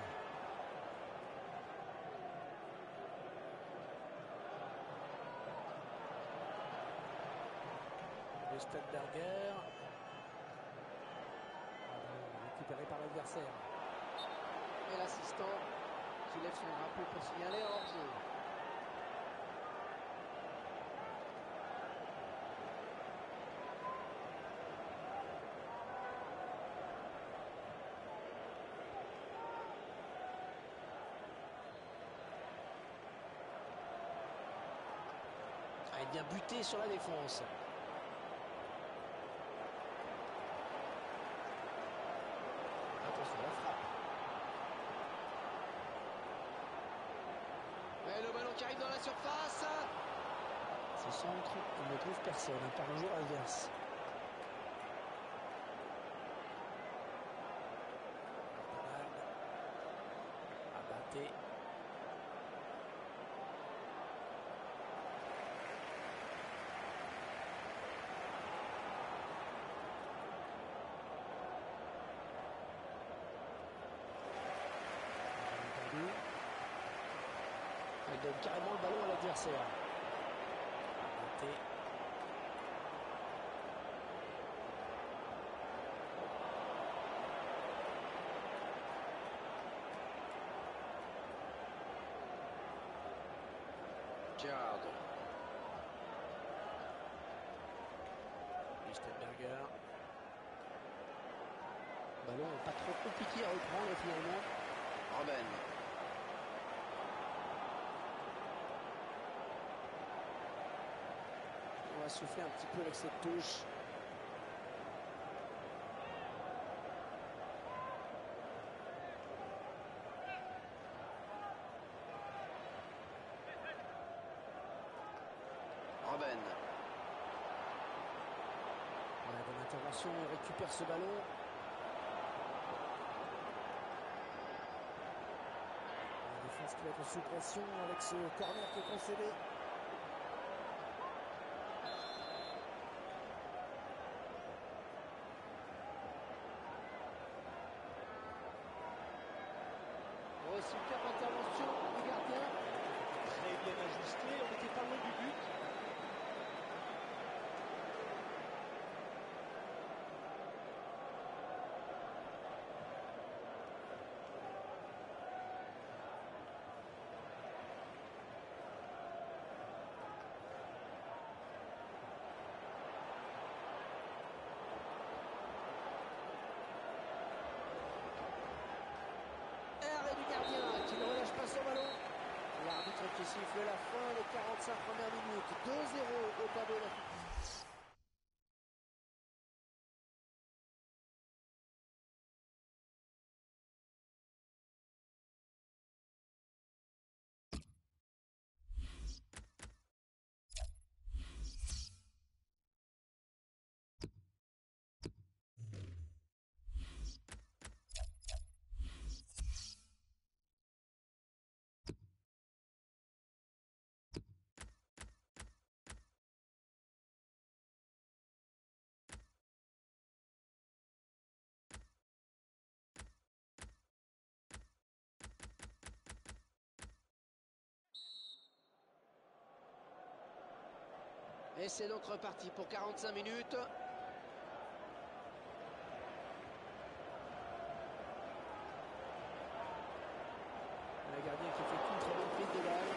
Le Stadberger. Récupéré par l'adversaire.
Et l'assistant qui lève son drapeau pour signaler un hors-jeu. Ah, il vient buter sur la défense. Attention, la frappe. Et le ballon qui arrive dans la surface.
Ce centre, il ne trouve personne, hein, par un joueur adverse. Abatté. Il donne carrément le ballon à l'adversaire. Arrêté.
Gerrard.
Lichtenberger. Ballon pas trop compliqué à reprendre finalement.
Robben.
On va souffler un petit peu avec cette touche.
Robben.
Voilà, bonne intervention, il récupère ce ballon. La défense qui va être sous pression avec ce corner qui est concédé.
Oh, superbe intervention du gardien.
Très bien ajusté, on n'était pas loin du but.
Arrêt du gardien qui ne relâche pas son ballon. L'arbitre qui siffle la fin des quarante-cinq premières minutes. deux zéro au tableau de la finale. Et c'est donc reparti pour quarante-cinq minutes.
Le gardien qui fait une très bonne prise de balle.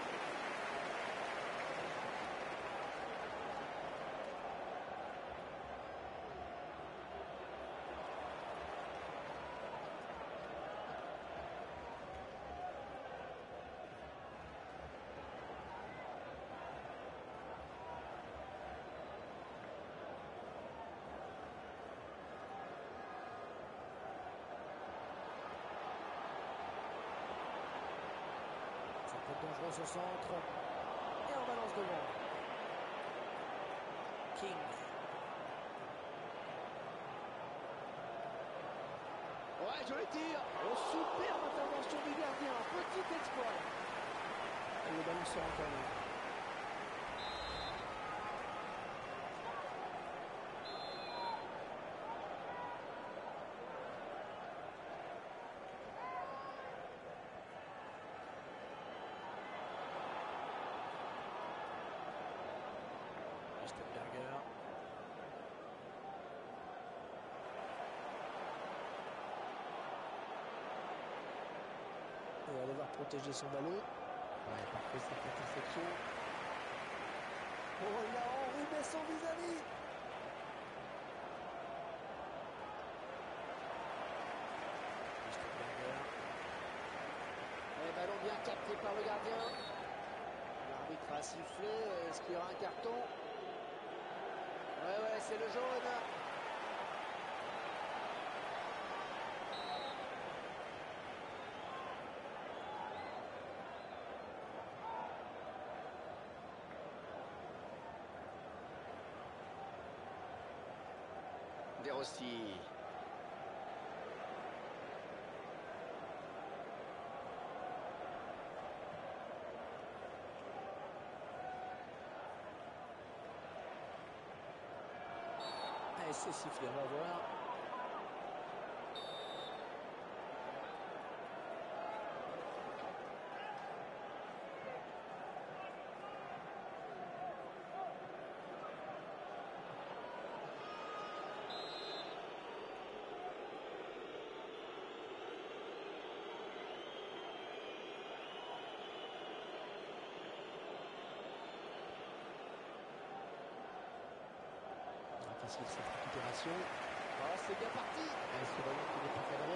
Dangereux ce centre. Et on balance devant. King.
Ouais, joli tir. Oh, superbe intervention du gardien. Petit exploit.
Et le ballon sort encore là. protéger son ballon. Ouais, parfait cette interception.
Oh, il a enrhumé son vis-à-vis. Et ballon bien capté par le gardien. L'arbitre a sifflé. Est-ce qu'il y aura un carton? Ouais, ouais, c'est le jaune. De Rossi. Et c'est sifflé, on va voir.
Facile cette récupération.
Oh, c'est bien parti.
Et ce ballon qui n'est pas cadré.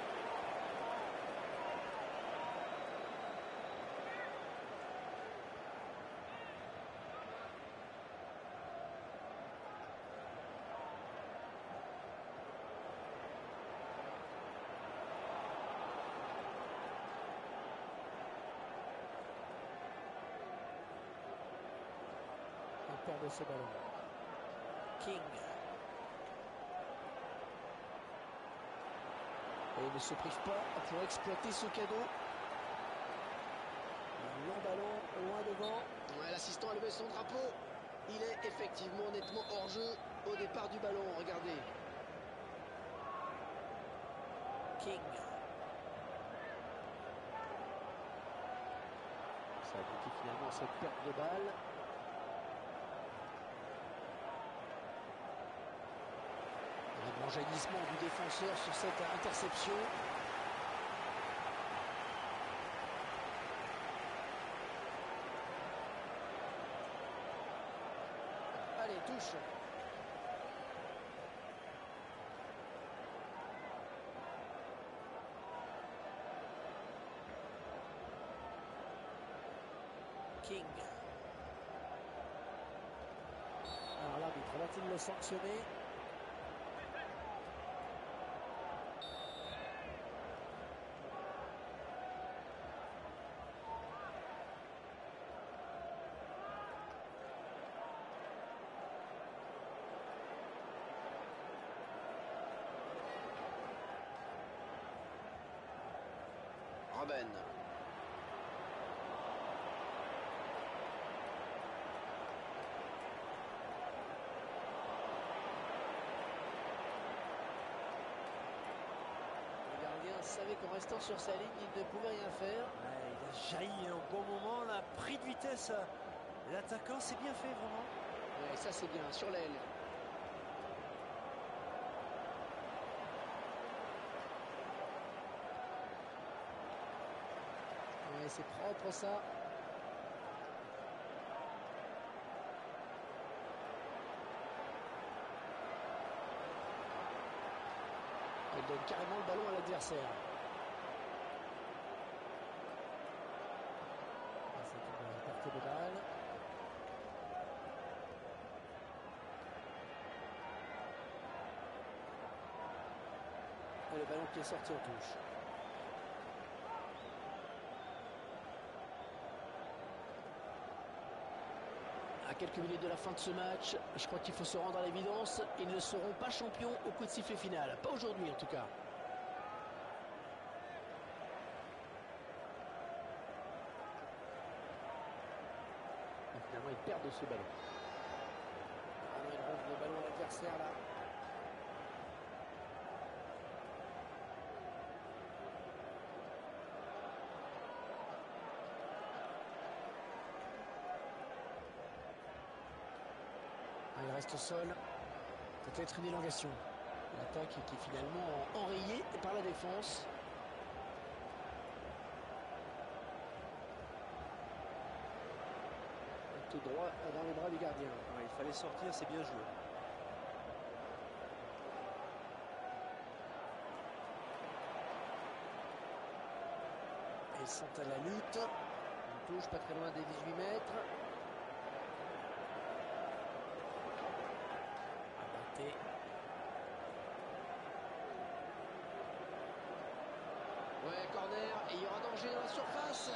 Il perd de ce ballon. King. Et il ne se prive pas pour exploiter ce cadeau. Un long ballon loin devant.
Ouais, l'assistant a levé son drapeau. Il est effectivement nettement hors jeu au départ du ballon. Regardez.
King. Ça aboutit finalement à cette perte de balle. Un grand jaillissement du défenseur sur cette interception.
Allez, touche.
King. Alors l'arbitre va-t-il le sanctionner?
Robben.
Le gardien savait qu'en restant sur sa ligne, il ne pouvait rien faire.
Ouais, il a jailli au bon moment, là, pris de vitesse. L'attaquant, c'est bien fait, vraiment.
Ouais, ça c'est bien, sur l'aile. Ouais, c'est propre ça. Il donne carrément le ballon à l'adversaire. C'est une perte de balle. Et le ballon qui est sorti en touche. À quelques minutes de la fin de ce match, je crois qu'il faut se rendre à l'évidence. Ils ne seront pas champions au coup de sifflet final. Pas aujourd'hui en tout cas. Et finalement, ils perdent ce ballon. Ah non, ils rendent le ballon à l'adversaire là. Ah, il reste au sol. Peut-être une élongation. L'attaque qui est finalement enrayée par la défense. tout droit dans les bras du gardien.
Ouais, il fallait sortir, c'est bien joué.
Ils sont à la lutte. Une touche pas très loin des dix-huit mètres. Abatté. Ouais, corner. Et il y aura danger dans la surface.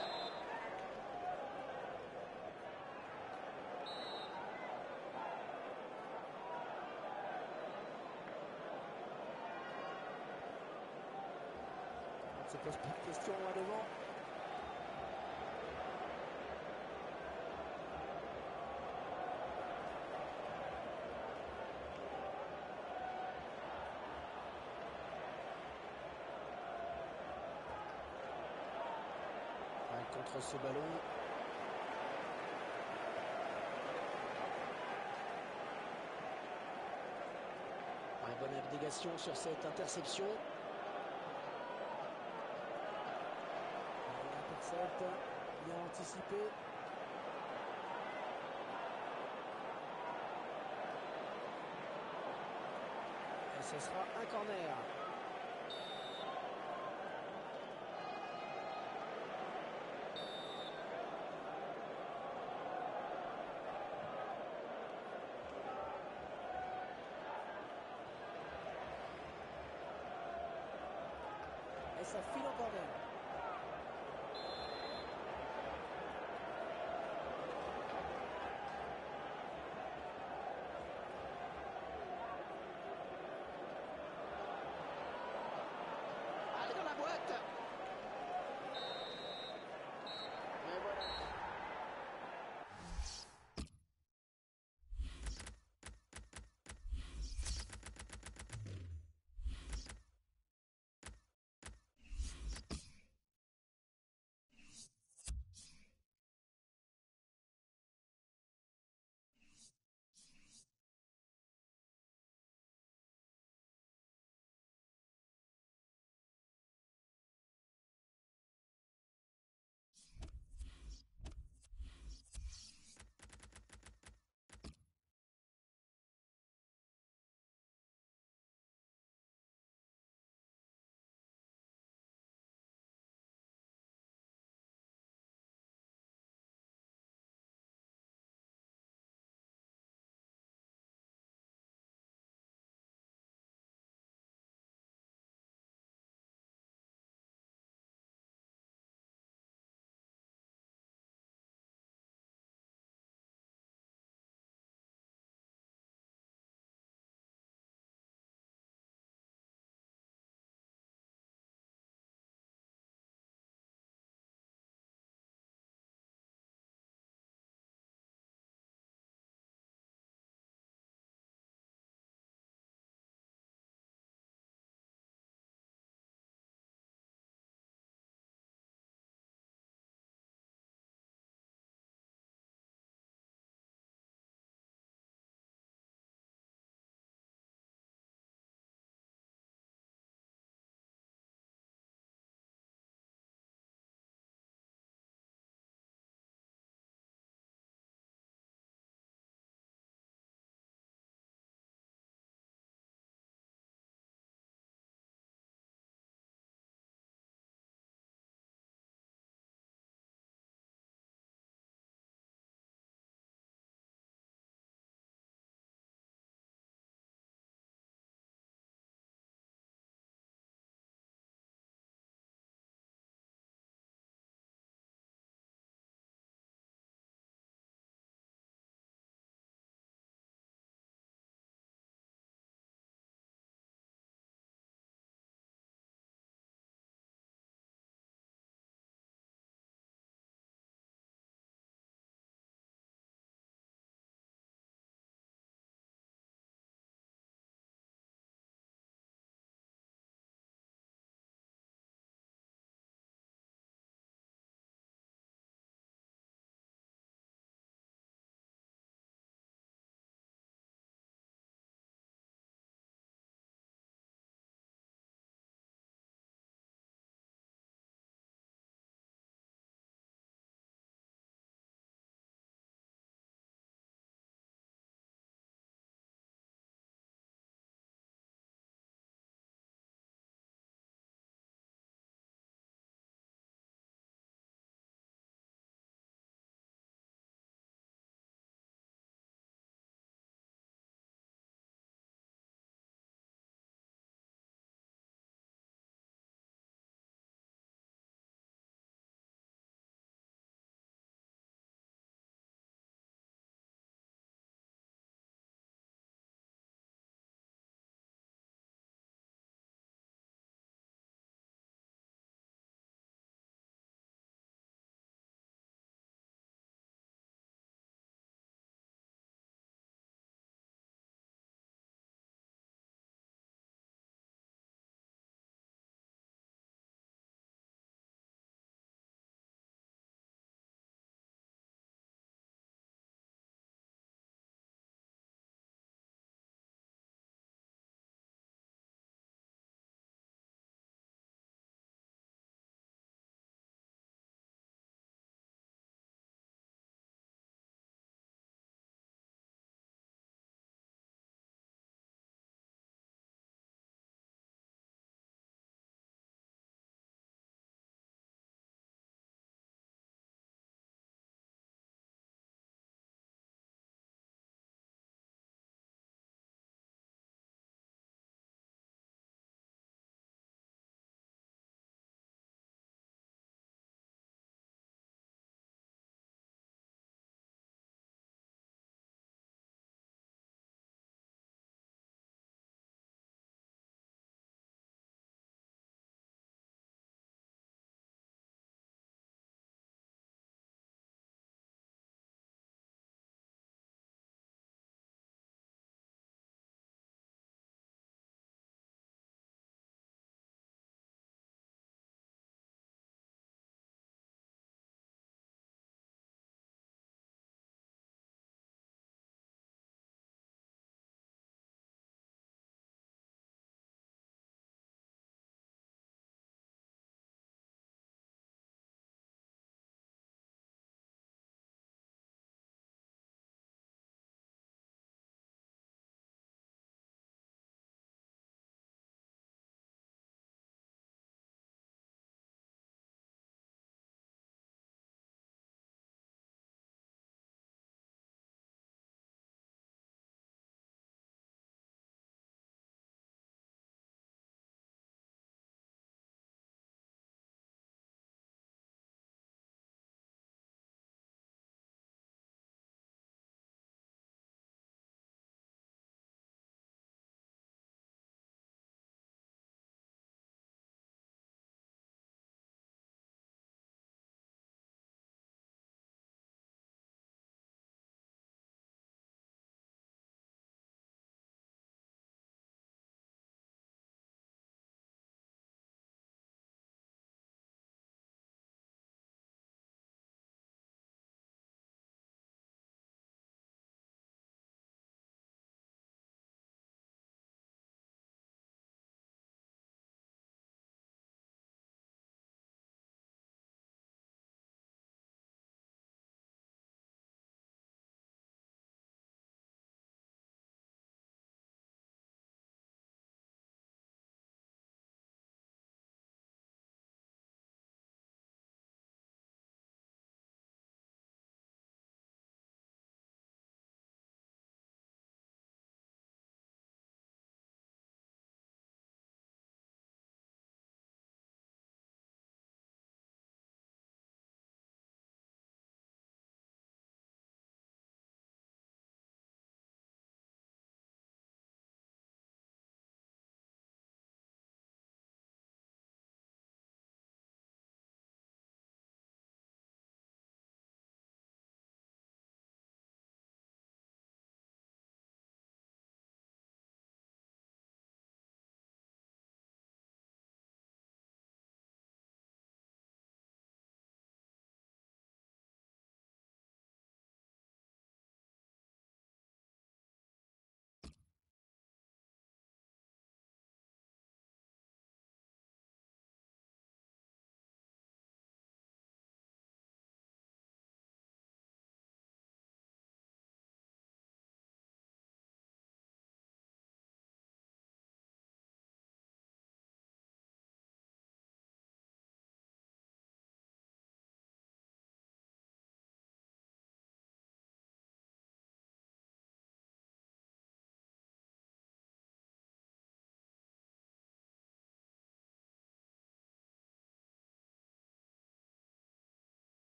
On ne se pose pas de questions là devant. Contre ce ballon. Ouais, bonne abnégation sur cette interception. On intercepte, bien anticipé. Et ce sera un corner. Et ça file en corner.